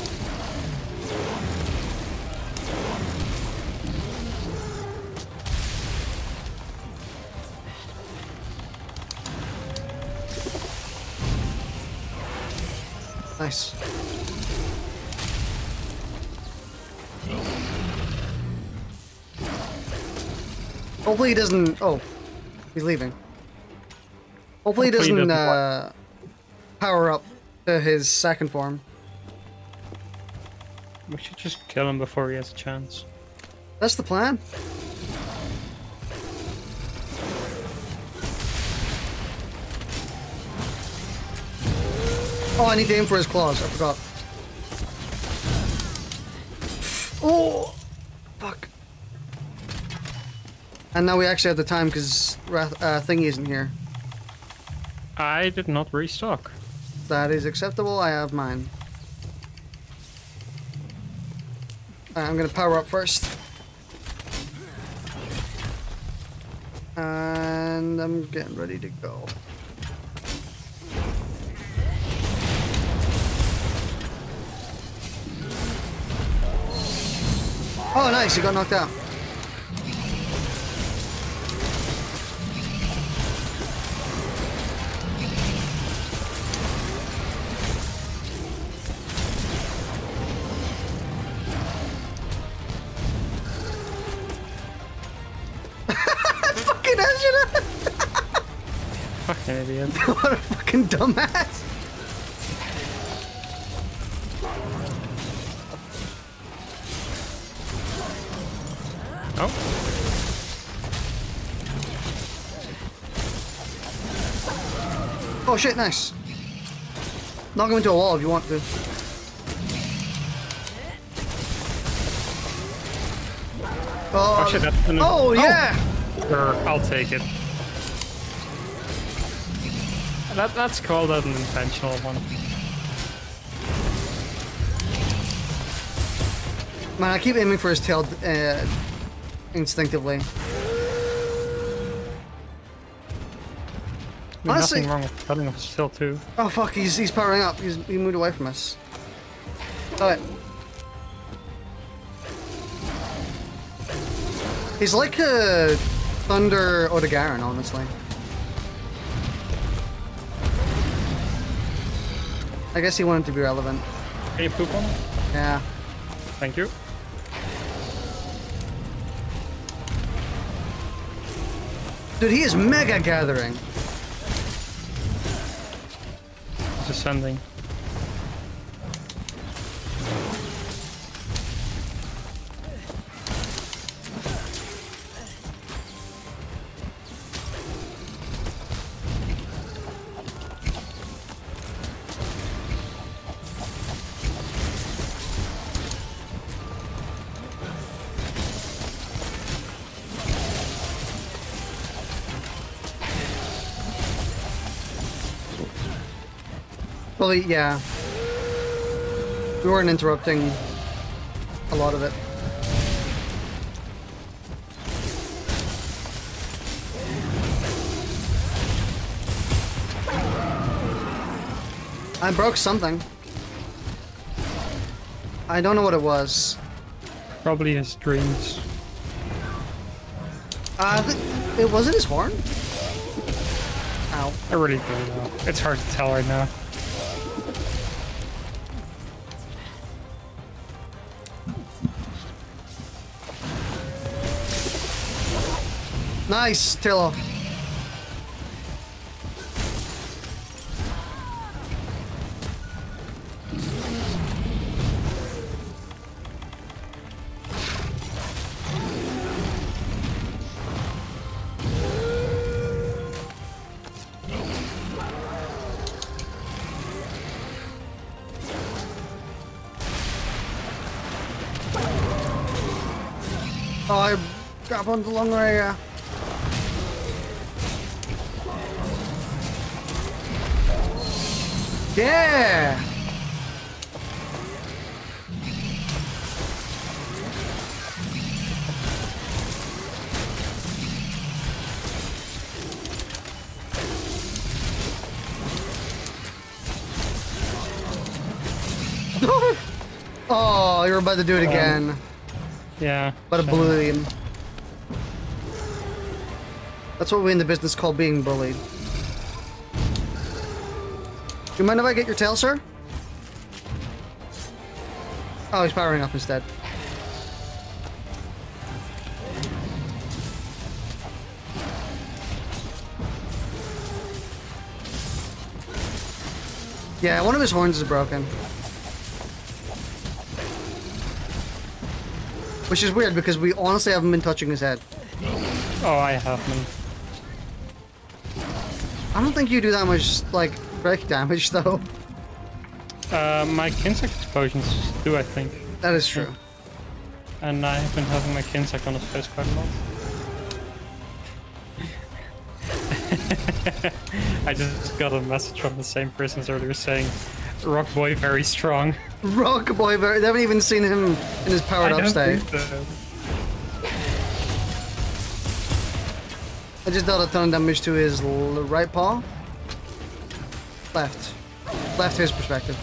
Nice. Hopefully he doesn't. Oh, he's leaving. Hopefully he Hopefully he doesn't, doesn't uh, power up to his second form. We should just kill him before he has a chance. That's the plan. Oh, I need to aim for his claws. I forgot. Oh, fuck. And now we actually have the time because uh, Thingy isn't here. I did not restock. That is acceptable. I have mine. Alright, I'm gonna power up first. And I'm getting ready to go. Oh, nice, you got knocked out. Fucking Angela! Fucking idiot. What a fucking dumbass! Oh. Oh shit, nice. Knock him into a wall if you want to. Oh, Oh shit, that's an... oh yeah! Sure, I'll take it. That, that's called an intentional one. Man, I keep aiming for his tail uh, instinctively. I mean, Honestly, nothing wrong with cutting off his tail too. oh fuck, he's he's powering up. He's he moved away from us. Alright. He's like a Thunder Odegaran, honestly. I guess he wanted to be relevant. Can you poop on him? Yeah. Thank you. Dude, he is mega gathering. It's ascending. Well, yeah. We weren't interrupting a lot of it. I broke something. I don't know what it was. Probably his dreams. Uh, th it wasn't his horn? Ow. I really don't know. It's hard to tell right now. Nice, tail off. Oh, I grab on the long area. Yeah! Oh, you're about to do it again. Um, yeah. But a so- bullying. That's what we in the business call being bullied. Do you mind if I get your tail, sir? Oh, he's powering up instead. Yeah, one of his horns is broken. Which is weird because we honestly haven't been touching his head. Oh, I haven't. I don't think you do that much, like, break damage, though. Uh, my Kinsec explosions do, I think. That is true. And I've been having my Kinsec on his face quite a lot. I just got a message from the same person as earlier saying, Rock Boy very strong. Rock Boy, very, they haven't even seen him in his powered up state. So. I just dealt a ton of damage to his l right paw. Left. Left his perspective.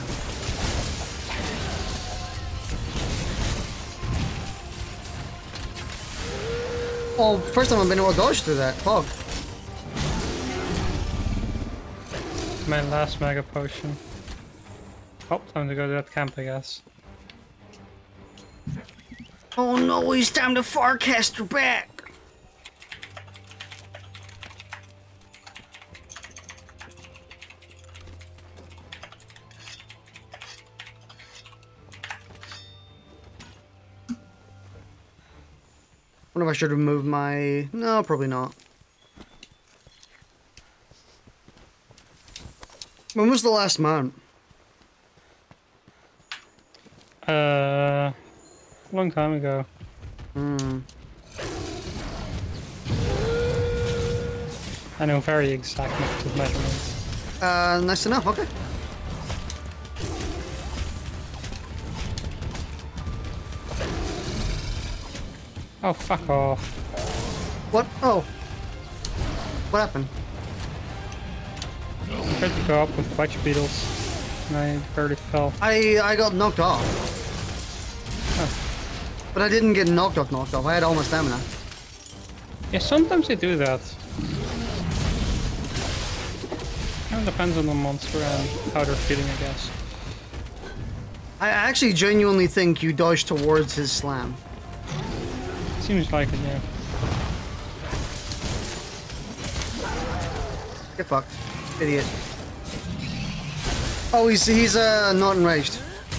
Oh, first time I've been able to dodge through that fog. My last mega potion. Oh, time to go to that camp, I guess. Oh no, he's time to Farcaster back. Wonder if I should remove my... No, probably not. When was the last mount? Uh, long time ago. Hmm. I know very exact measurements. Uh, nice to know. Okay. Oh, fuck off. What? Oh. What happened? I tried to go up with wedge beetles, and I barely fell. I I got knocked off. Oh. But I didn't get knocked off, knocked off. I had all my stamina. Yeah, sometimes they do that. It depends on the monster and how they're feeling, I guess. I actually genuinely think you dodged towards his slam. Seems like it, yeah. Get fucked. Idiot. Oh, he's, he's uh, not enraged.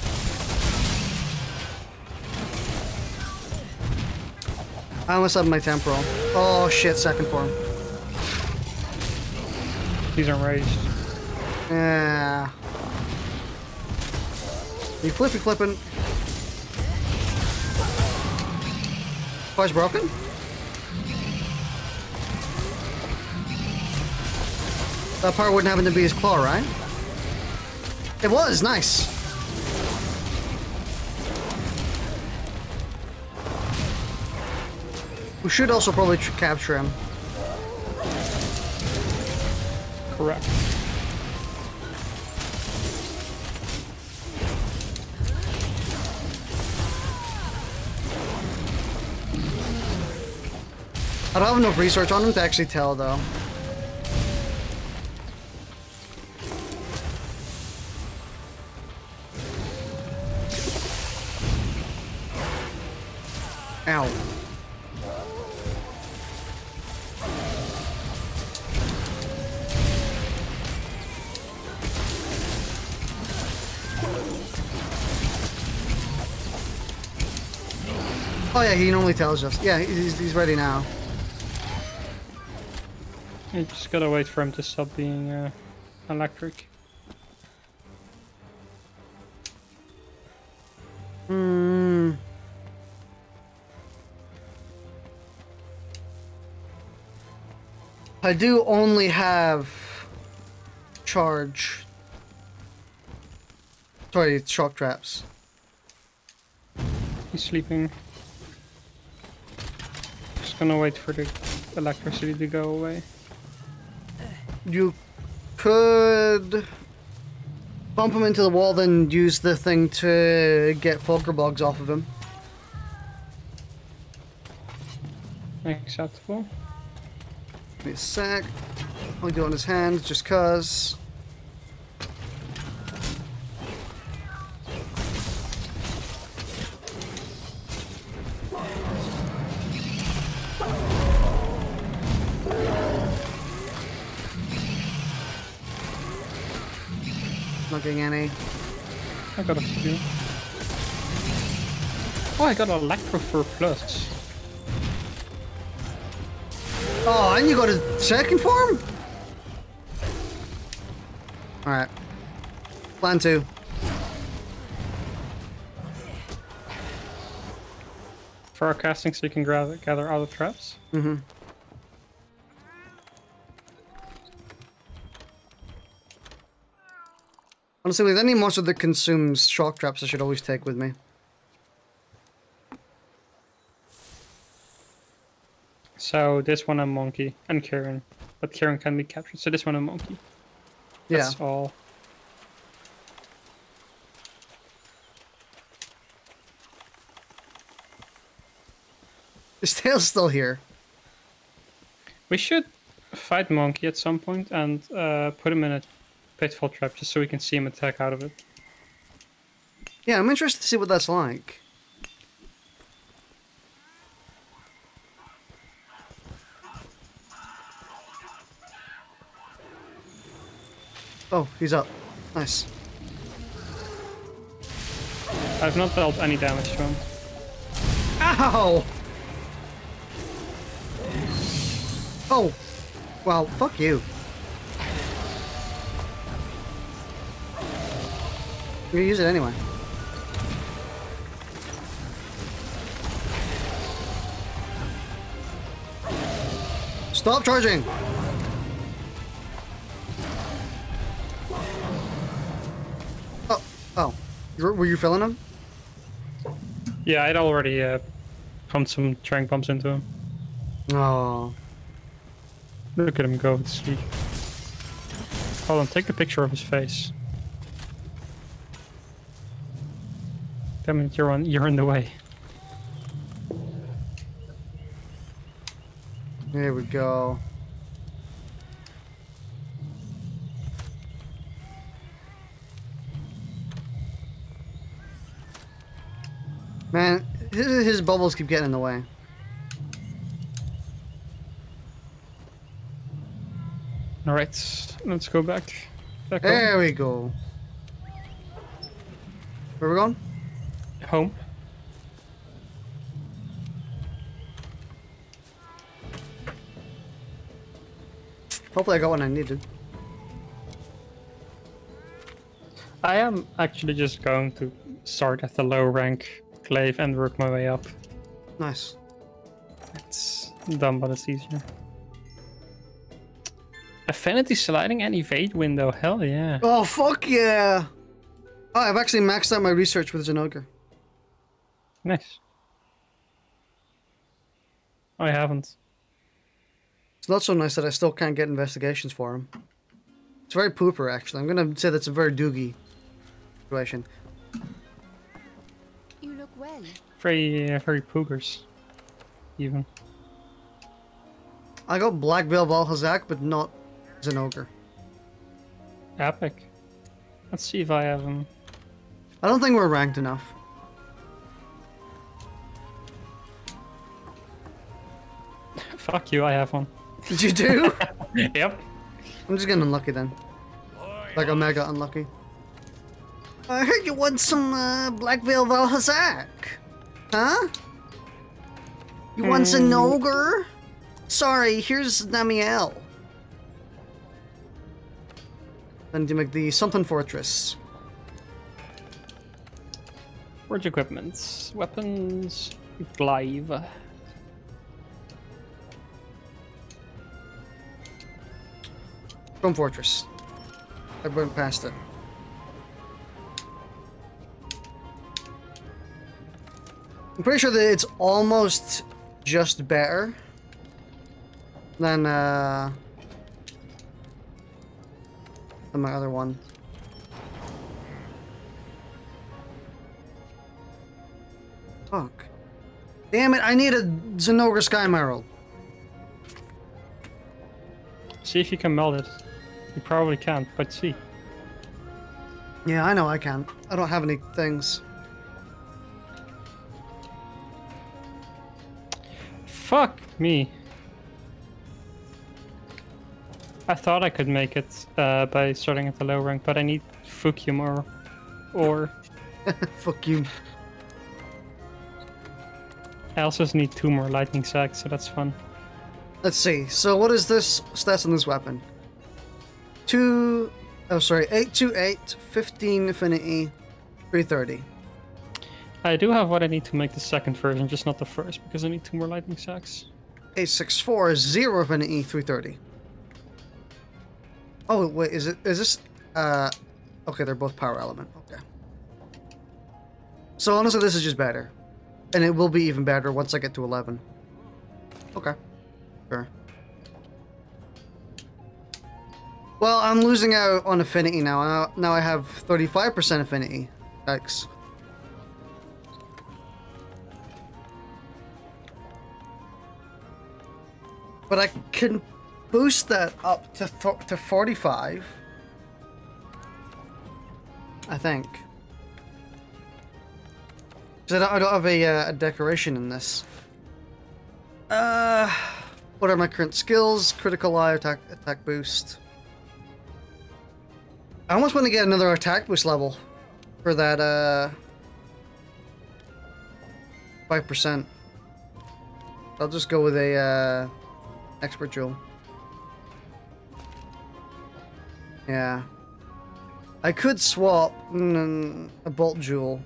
I almost had my temporal. Oh shit, second form. He's enraged. Yeah. You flippy flipping. Car's broken? That part wouldn't happen to be his claw, right? It was, nice. We should also probably tr capture him. Correct. I don't have enough research on him to actually tell, though. Ow. Oh yeah, he normally tells us. Yeah, he's, he's ready now. You just gotta wait for him to stop being uh, electric. Hmm. I do only have charge. Sorry, it's shock traps. He's sleeping. Just gonna wait for the electricity to go away. You could bump him into the wall, then use the thing to get Fulgur bugs off of him. Acceptable. Give me a sec. I'll do it on his hand just cause. Not getting any. I got a few. Oh, I got Electro-Fur Plus. Oh, and you got a second form? Alright. Plan two. For our casting, so you can gather, gather all the traps. Mm-hmm. Honestly, with any monster that consumes shock traps, I should always take with me. So this one a monkey and Kieran, but Kieran can be captured. So this one a monkey. That's Yeah. all. His tail's still here. We should fight monkey at some point and uh, put him in a pitfall trap just so we can see him attack out of it. Yeah, I'm interested to see what that's like. Oh, he's up. Nice. I've not dealt any damage to him. Ow! Oh! Well, fuck you. You're gonna use it anyway. Stop charging! Oh, oh. You were, were you filling him? Yeah, I'd already uh, pumped some trank pumps into him. Oh. Look at him go to sleep. Hold on, take a picture of his face. Damn it, you're on, you're in the way. Here we go. Man, his, his bubbles keep getting in the way. Alright, let's go back. Back There we go. Where we going? home. Hopefully I got what I needed. I am actually just going to start at the low rank glaive and work my way up. Nice. It's dumb, but it's easier. Affinity sliding and evade window, hell yeah. Oh, fuck yeah! Oh, I've actually maxed out my research with Xen'jiiva. Nice. I haven't. It's not so nice that I still can't get investigations for him. It's very pooper, actually. I'm gonna say that's a very doogie situation. You look well. Very, uh, very poogers. Even. I got Black Veil Valhazak, but not Xen'jiiva. Epic. Let's see if I have him. I don't think we're ranked enough. Fuck you, I have one. Did you do? Yep. I'm just getting unlucky then. Like a mega unlucky. I heard you want some uh, Black Veil Valhazak. Huh? You want some Xen'jiiva? Sorry, here's Namiel. Then to make the something fortress. Forge equipment. Weapons. Glaive. From fortress. I went past it. I'm pretty sure that it's almost just better than uh than my other one. Fuck. Damn it, I need a Xen'jiiva Sky Emerald. See if you can meld it. You probably can't, but see. Yeah, I know I can. I don't have any things. Fuck me. I thought I could make it uh, by starting at the low rank, but I need Fukium or... or... Fuck you. I also just need two more lightning sacks, so that's fun. Let's see. So what is this stats on this weapon? Two... Oh, sorry. eight two eight, fifteen affinity, three thirty. I do have what I need to make the second version, just not the first, because I need two more lightning sacks. eight six four, zero affinity, three thirty. Oh, wait. Is it... Is this... Uh... Okay, they're both power element. Okay. So honestly, this is just better. And it will be even better once I get to eleven. Okay. Sure. Well, I'm losing out on affinity now. Now, now I have thirty-five percent affinity. X. But I can boost that up to th to forty-five. I think. Because I don't, I don't have a, uh, a decoration in this. Uh, what are my current skills? Critical eye, attack, attack boost. I almost want to get another attack boost level for that, uh, five percent. I'll just go with a, uh, expert jewel. Yeah. I could swap mm, a bolt jewel.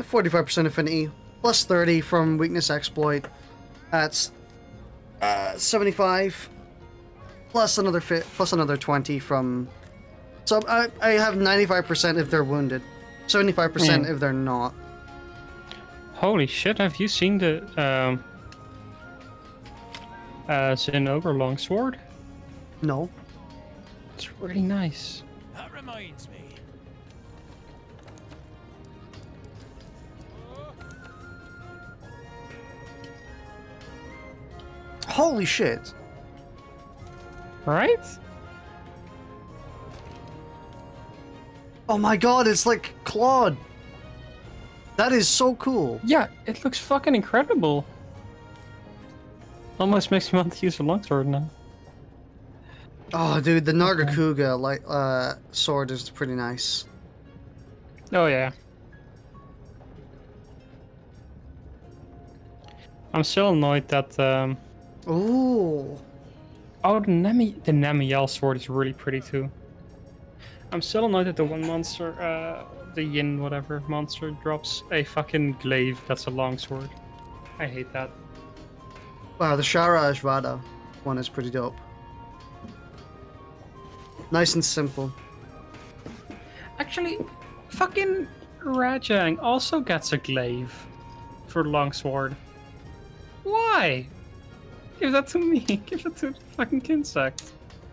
forty-five percent affinity, plus thirty from weakness exploit. That's uh, seventy-five, plus another fi plus another twenty from. So I I have ninety-five percent if they're wounded, seventy-five percent Mm. if they're not. Holy shit! Have you seen the um, uh, xeno'jiiva longsword? No. It's really nice. That reminds me. Holy shit! Right? Oh my god, it's like Claude. That is so cool. Yeah, it looks fucking incredible. Almost makes me want to use a longsword now. Oh, dude, the Nargacuga like uh sword is pretty nice. Oh yeah. I'm still annoyed that um Ooh. oh the Nemi the Nemiel sword is really pretty too. I'm still annoyed that the one monster uh the Yin whatever monster drops a fucking glaive that's a longsword. I hate that. Wow, the Shara Ajvada one is pretty dope. Nice and simple. Actually, fucking Rajang also gets a glaive for longsword. Why? Give that to me. Give it to the fucking insect.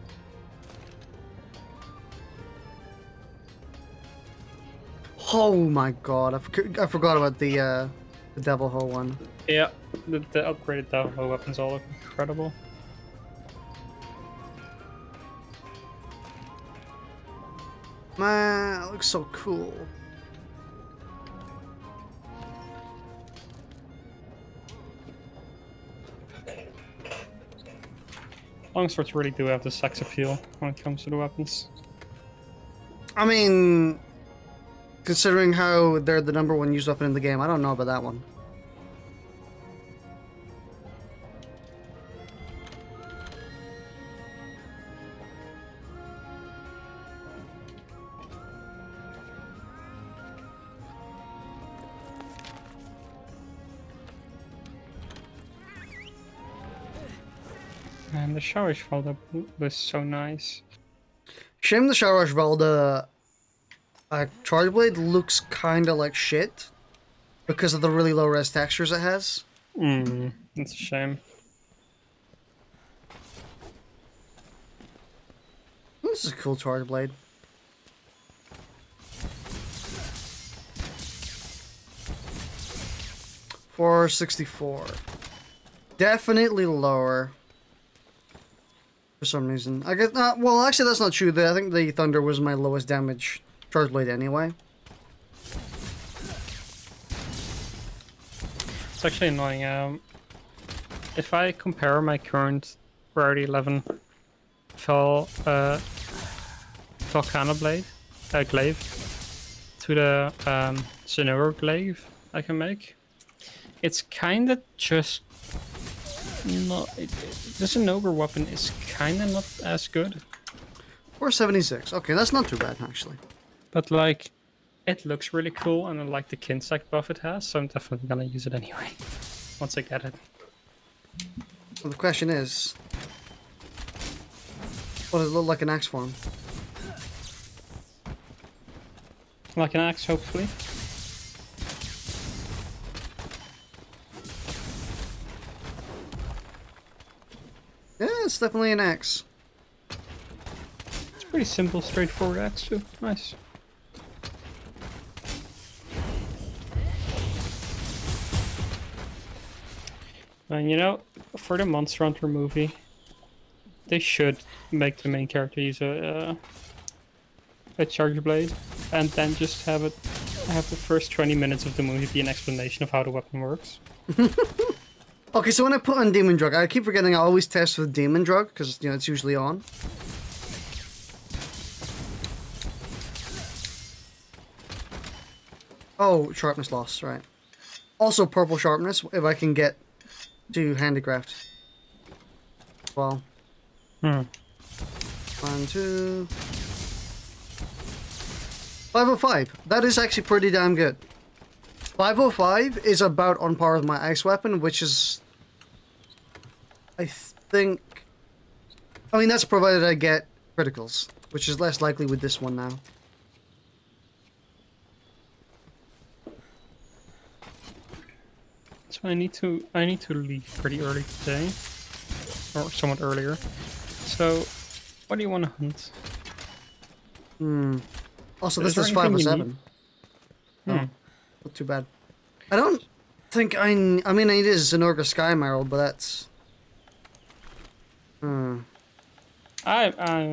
Oh my god, I, forg I forgot about the uh, the Devil Ho one. Yeah, the, the upgraded Devil weapons all look incredible. Man, that looks so cool. Longswords really do have the sex appeal when it comes to the weapons. I mean, considering how they're the number one used weapon in the game, I don't know about that one. And the Showdown was so nice. Shame the Sharash uh, Charge Blade looks kinda like shit because of the really low res textures it has. Hmm, that's a shame. This is a cool Charge Blade. four sixty-four. Definitely lower. For some reason. I guess not. Well, actually, that's not true. The, I think the Thunder was my lowest damage Charge Blade anyway. It's actually annoying. Um, if I compare my current Rarity eleven Vol, uh, Volcano Blade, uh, Glaive, to the um, xeno'jiiva Glaive I can make, it's kind of just not. It, it, the xeno'jiiva weapon is kind of not as good. four seventy-six. Okay, that's not too bad actually. But like, it looks really cool, and I like the Kinsect buff it has, so I'm definitely gonna use it anyway once I get it. Well, the question is, what does it look like in axe form? Like an axe, hopefully. Yeah, it's definitely an axe. It's pretty simple, straightforward axe too. Nice. And you know, for the Monster Hunter movie, they should make the main character use a uh, a charger blade, and then just have it have the first twenty minutes of the movie be an explanation of how the weapon works. Okay, so when I put on Demon Drug, I keep forgetting I always test with Demon Drug because you know it's usually on. Oh, sharpness loss, right. Also purple sharpness if I can get to handicraft. Well. Hmm. One, two. five oh five. That is actually pretty damn good. five oh five is about on par with my ice weapon, which is, I think, I mean, that's provided I get criticals, which is less likely with this one now. So I need to I need to leave pretty early today, or somewhat earlier. So, what do you want to hunt? Hmm. Also, Is this is there five oh anything you seven. Hmm. Oh, not too bad. I don't think I. n- I mean, it is Xeno'jiiva Sky Emerald, but that's. Hmm. I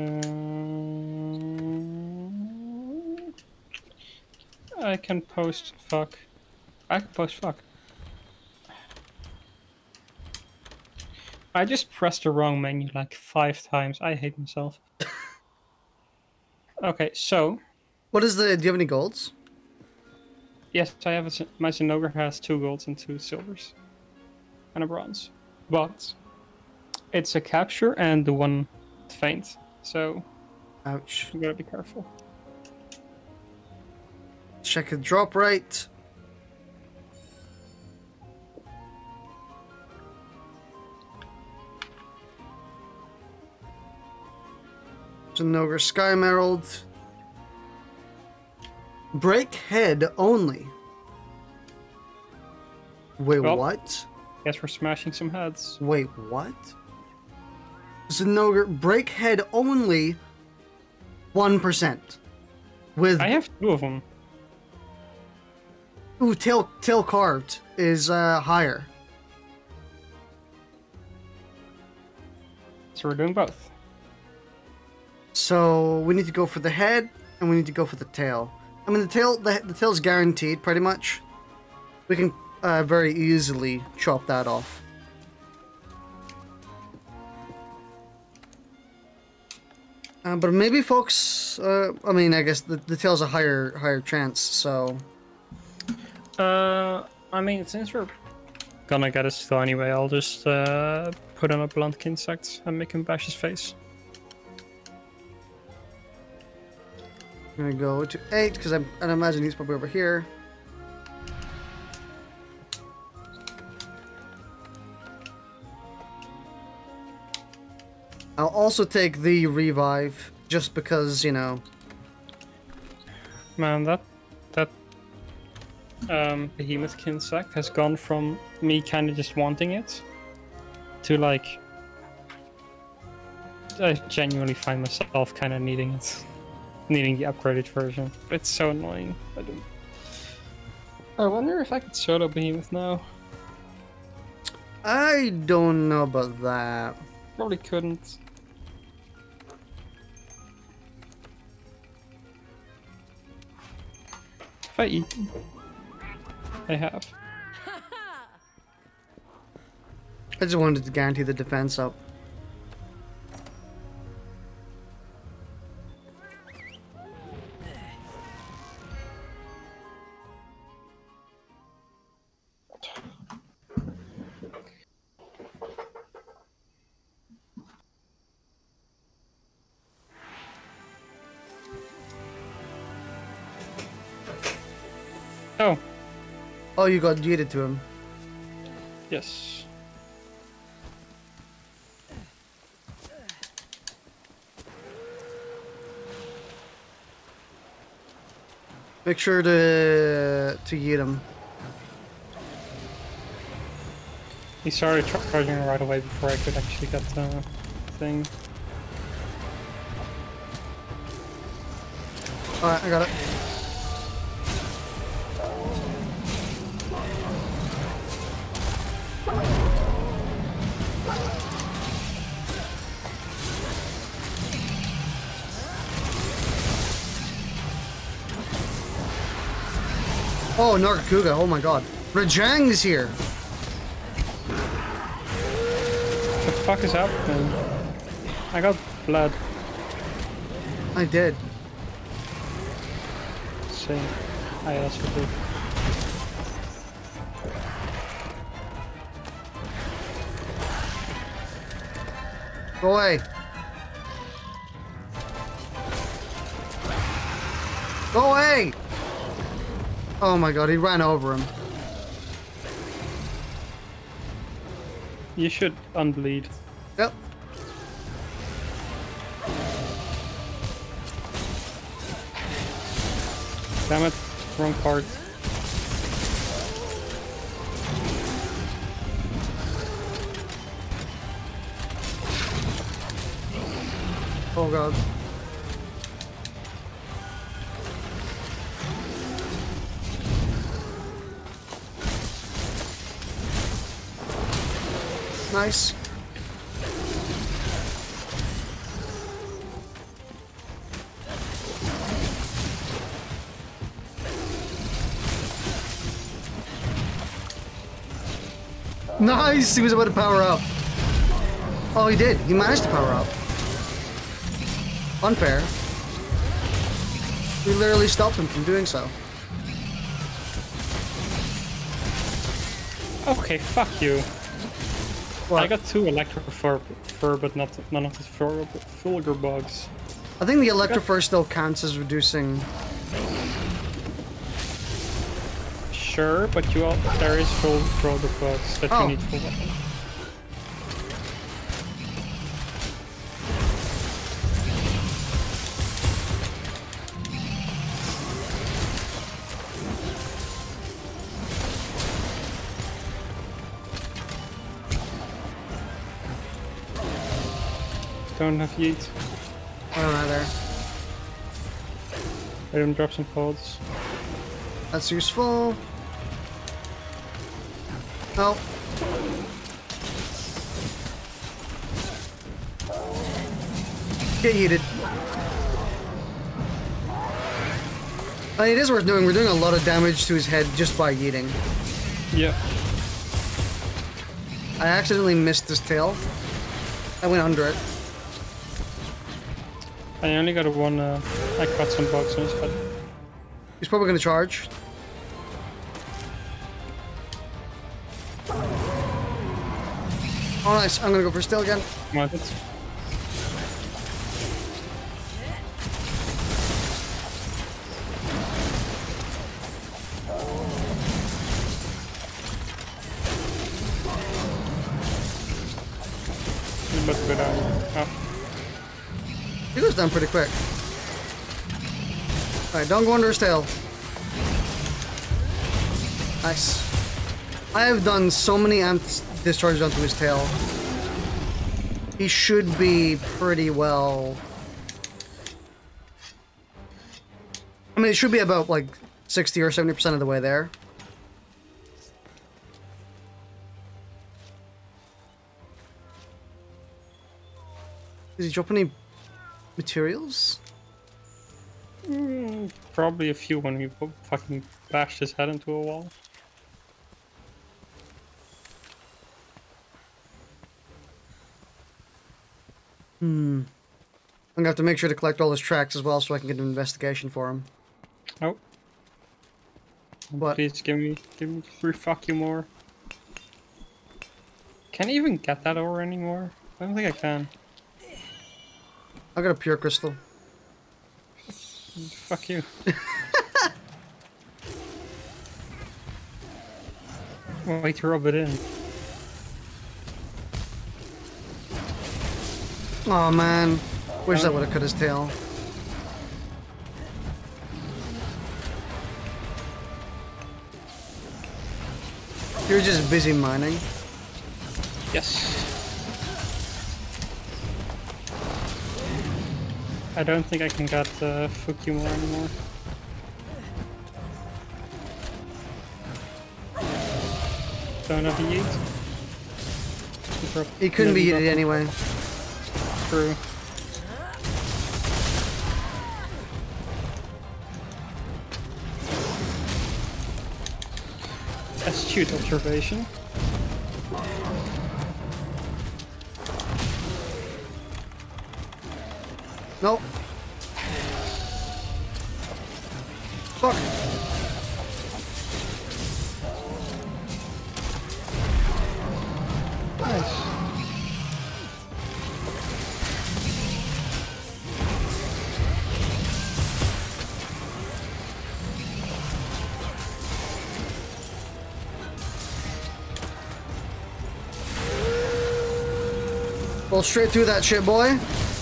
um, I can post fuck. I can post fuck. I just pressed the wrong menu like five times. I hate myself. Okay, so What is the? Do you have any golds? yes, I have a, Zen- my Xeno'jiiva has two golds and two silvers, and a bronze, but it's a capture and the one faint, so Ouch. you gotta be careful. Check the drop rate. Xeno'jiiva Sky Emerald. Break head only. Wait, Well- what? Guess we're smashing some heads. Wait, what? Xeno'jiiva break head only. One percent. With I have two of them. ooh, tail tail carved is uh, higher. So we're doing both. So we need to go for the head, and we need to go for the tail. I mean, the tail, the, the tail's guaranteed, pretty much. We can uh, very easily chop that off. Uh, but maybe folks, uh, I mean, I guess the, the tail's a higher higher chance, so... Uh, I mean, since we're gonna get his tail anyway, I'll just uh, put on a blunt insect and make him bash his face. I'm gonna go to eight, because I imagine he's probably over here. I'll also take the revive, just because, you know... Man, that that um, behemoth insect has gone from me kind of just wanting it to like I genuinely find myself kind of needing it, needing the upgraded version. It's so annoying. I don't. I wonder if I could solo behemoth now. I don't know about that. Probably couldn't. Have I eaten? I have. I just wanted to guarantee the defense up. Oh, Oh, you got yeeted to him. yes. Make sure to to yeet him. He started char- charging right away before I could actually get the thing. Alright, I got it. Oh, Nargacuga, oh my god. Rajang's here! What the fuck is happening? I got blood. I did. Same. I also did. Go away. Go away! Oh my god, he ran over him. You should unbleed. Yep. Damn it, wrong part. Oh god. Nice. Nice! He was about to power up. Oh, he did. He managed to power up. Unfair. We literally stopped him from doing so. Okay, fuck you. What? I got two electro fur, fur but not none of the fur, vulgar bugs. I think the Electrofur still counts as reducing. Sure, but you all, there is full vulgar bugs that Oh. you need full weapon. Don't have yeet. I don't know there. I didn't drop some pods. That's useful. Oh. Get yeeted. I mean, it is worth doing. We're doing a lot of damage to his head just by yeeting. Yeah. I accidentally missed his tail. I went under it. I only got a one, uh, I cut some bugs on his head. He's probably going to charge. Oh, nice. I'm going to go for still again. Come on, it's... He's about to go down. Oh. He goes down pretty quick. Alright, don't go under his tail. Nice. I have done so many amp discharges onto his tail. He should be pretty well... I mean, it should be about like sixty or seventy percent of the way there. Did he drop any materials? Mm, probably a few when he fucking bashed his head into a wall. Hmm. I'm gonna have to make sure to collect all his tracks as well so I can get an investigation for him. Oh. What? Please give me, give me three fuck you more. Can I even get that ore anymore? I don't think I can. I got a pure crystal. Fuck you. Wait to rub it in. Oh man. Wish that would have cut his tail. You're just busy mining. Yes. I don't think I can get uh, Fukimura anymore. Don't have a yeet. He couldn't be yeeted anyway. True. Astute observation. No. Fuck. Nice. Roll straight through that shit, boy.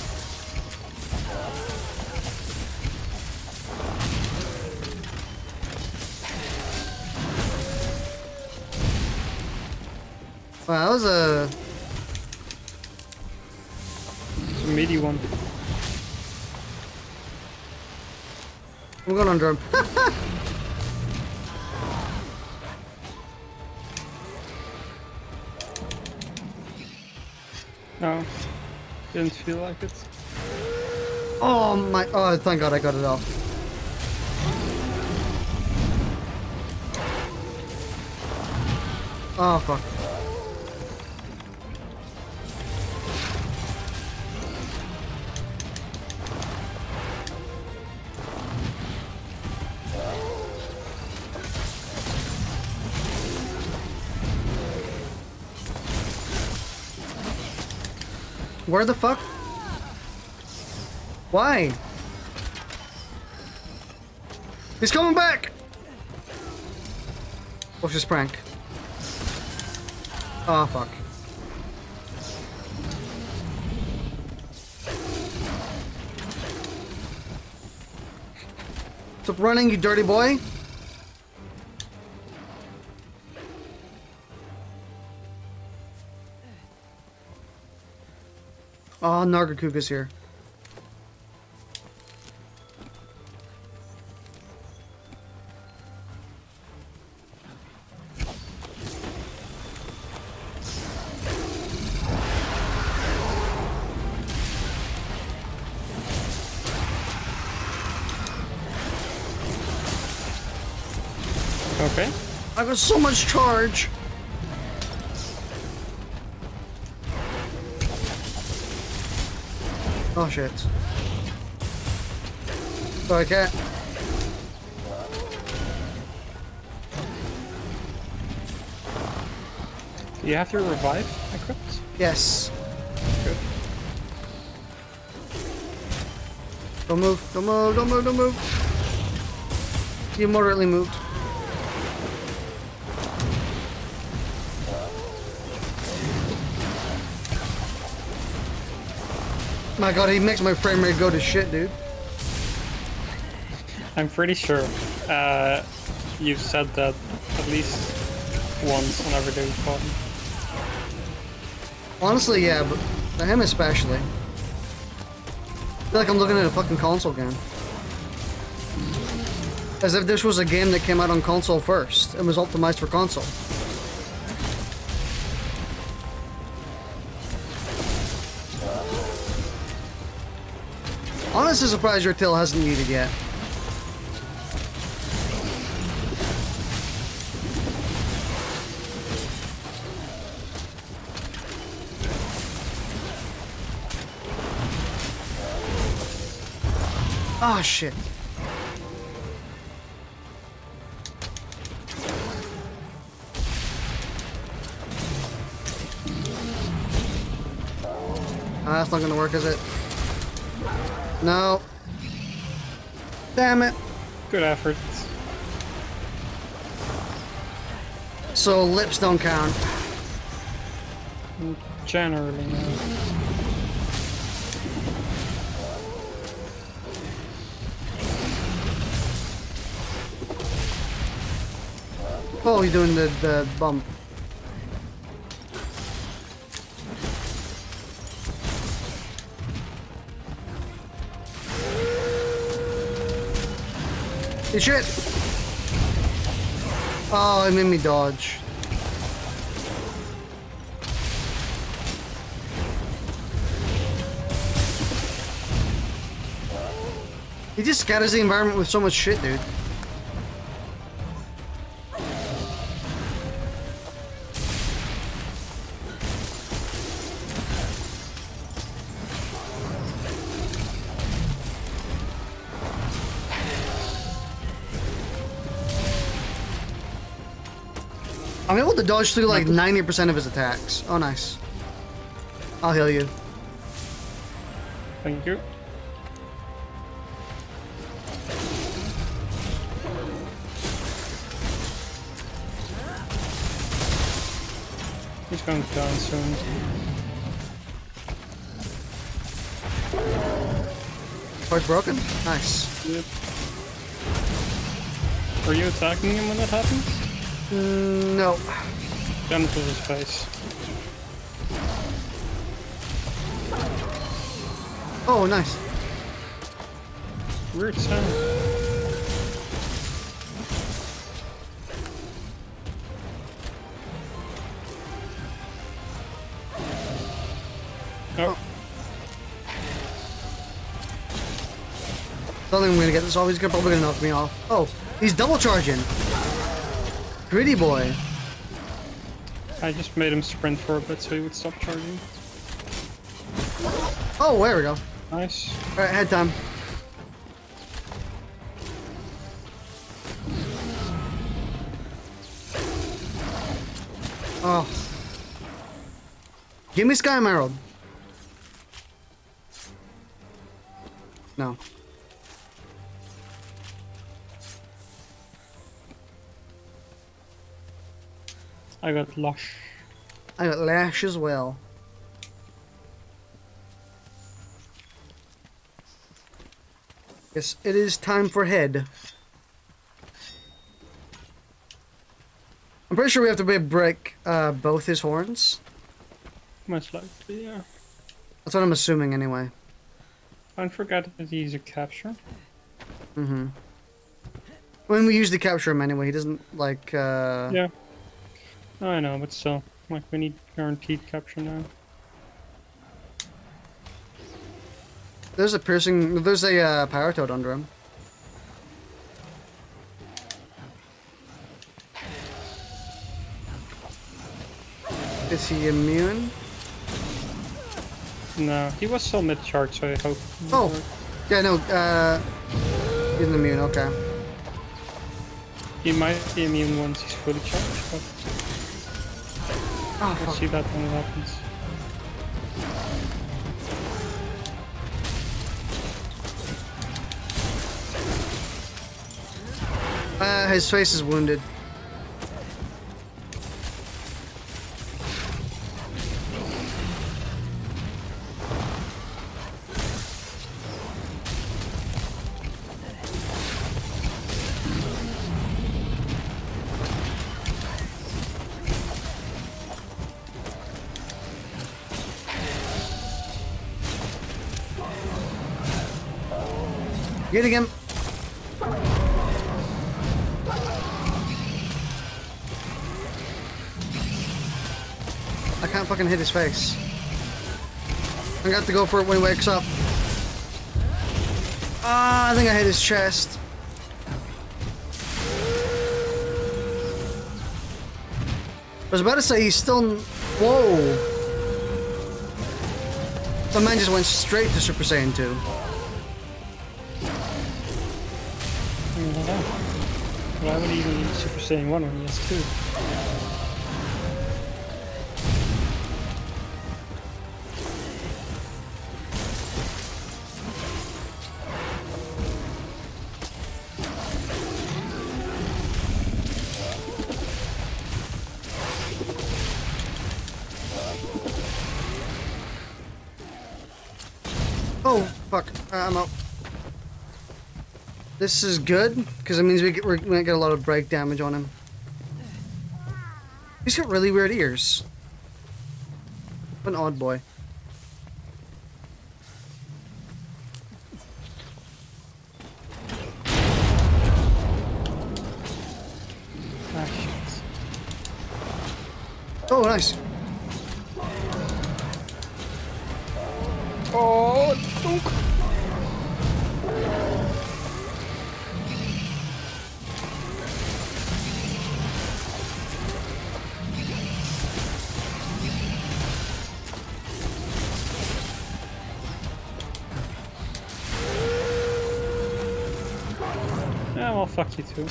Wow, that was a... It's a meaty one. I'm going under him. No, didn't feel like it. Oh my... Oh, thank God I got it off. Oh, fuck. Where the fuck? Why? He's coming back! What's this prank? Oh, fuck. Stop running, you dirty boy! Oh, Nargacuga's here. Okay. I got so much charge. Oh shit. Sorry, cat. Do you have your revive equipped? Yes. Good. Don't move, don't move, don't move, don't move. You moderately moved. My god, he makes my frame rate go to shit, dude. I'm pretty sure uh, you've said that at least once whenever they fought him. Honestly, yeah, but for him especially. I feel like I'm looking at a fucking console game. As if this was a game that came out on console first and was optimized for console. Honestly surprised your tail hasn't muted yet. Ah, shit. Ah, that's not gonna work, is it? No. Damn it. Good effort. So lips don't count. Generally, no. Oh, he's doing the, the bump. Hey, shit! Oh, it made me dodge. He just scatters the environment with so much shit, dude. I'm able to dodge through like ninety percent of his attacks. Oh, nice. I'll heal you. Thank you. He's going down soon. Oh, it's broken? Nice. Yep. Are you attacking him when that happens? Mm, no. Down to his face. Oh, nice. Weird sound. Oh. Don't think I'm gonna get this off. He's gonna, probably gonna knock me off. Oh, he's double charging. Gritty boy. I just made him sprint for a bit so he would stop charging. Oh, there we go. Nice. Alright, head time. Oh. Give me Sky Emerald. No. I got lush. I got Lash as well. Yes, it is time for head. I'm pretty sure we have to break uh, both his horns. Most likely, yeah. That's what I'm assuming anyway. Don't forget that he's a capture. Mm-hmm. When we usually capture him anyway, he doesn't like uh Yeah. I know, but still. Like, we need guaranteed capture now. There's a piercing there's a uh, power toad under him. Is he immune? No, he was still mid-charge, so I hope. Oh! Yeah, no, uh he's immune, okay. He might be immune once he's fully charged, but Oh, we'll fuck. see that when it happens. Uh, his face is wounded. Getting him. I can't fucking hit his face. I'm gonna have to go for it when he wakes up. Ah, I think I hit his chest. I was about to say he's still. Whoa! The man just went straight to Super Saiyan two. Why would he even use Super Saiyan one when he has two? Oh, fuck. Uh, I'm out. This is good, because it means we get, we're gonna get a lot of break damage on him. He's got really weird ears. What an odd boy. Ah, shit. Oh, nice. Oh, dunk. Yeah, well, fuck you too.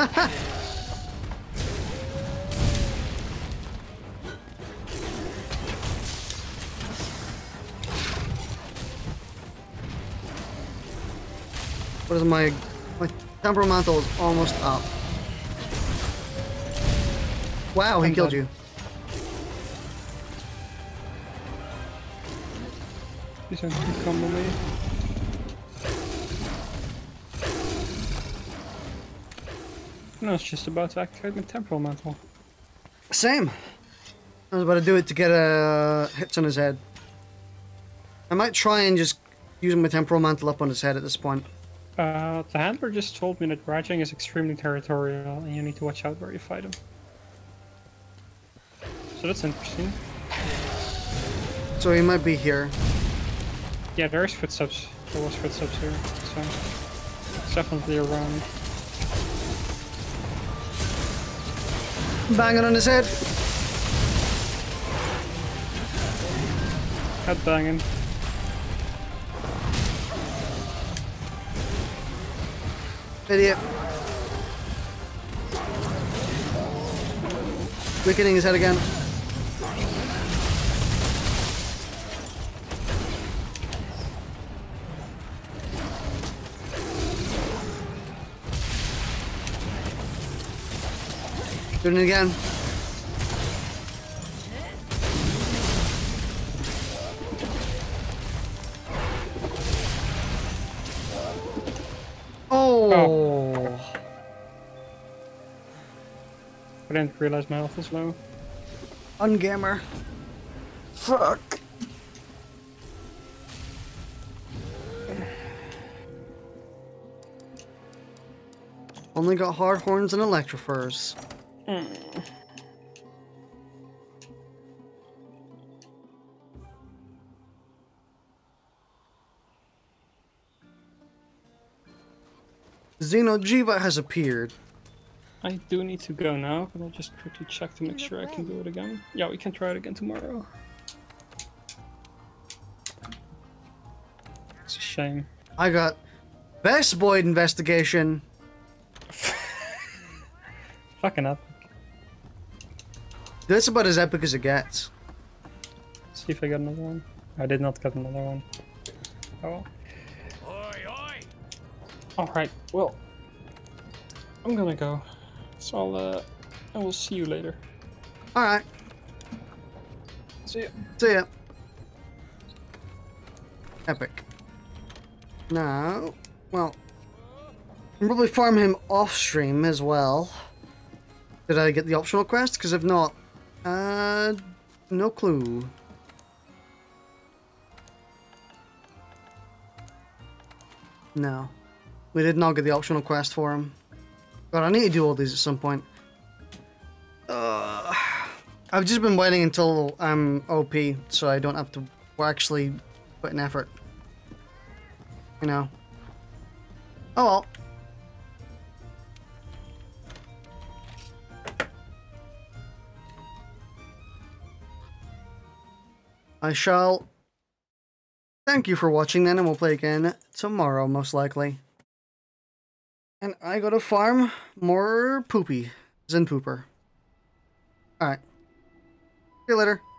What is my... My temperamental is almost up. Wow, he I'm killed dead. you. He's going to combo me. No, it's just about to activate my temporal mantle. Same. I was about to do it to get uh, hits on his head. I might try and just use my temporal mantle up on his head at this point. Uh, the handler just told me that Rajang is extremely territorial and you need to watch out where you fight him. So that's interesting. So he might be here. Yeah, there's footsteps. There was footsteps here, so it's definitely around. Banging on his head. Head banging. Idiot. Weakening his head again. Doing it again. Oh. Oh. I didn't realize my health was low. Ungamer. Fuck. Only got hard horns and electrofurs. Mm. xeno'jiiva has appeared. I do need to go now, but I'll just quickly check to make sure I can do it again. Yeah, we can try it again tomorrow. It's a shame. I got best Boyd investigation. Fucking epic. That's about as epic as it gets. See if I got another one. I did not get another one. Oh well. Oi, oi! Alright, well. I'm gonna go. So I'll, uh, I will see you later. Alright. See ya. See ya. Epic. Now, well, I'll probably farm him off stream as well. Did I get the optional quest? Because if not, uh, no clue. No. We did not get the optional quest for him. God, I need to do all these at some point. Uh, I've just been waiting until I'm O P, so I don't have to actually put an effort. You know. Oh well. I shall thank you for watching then, and we'll play again tomorrow, most likely. And I gotta farm more poopy. Zen pooper. Alright. See you later.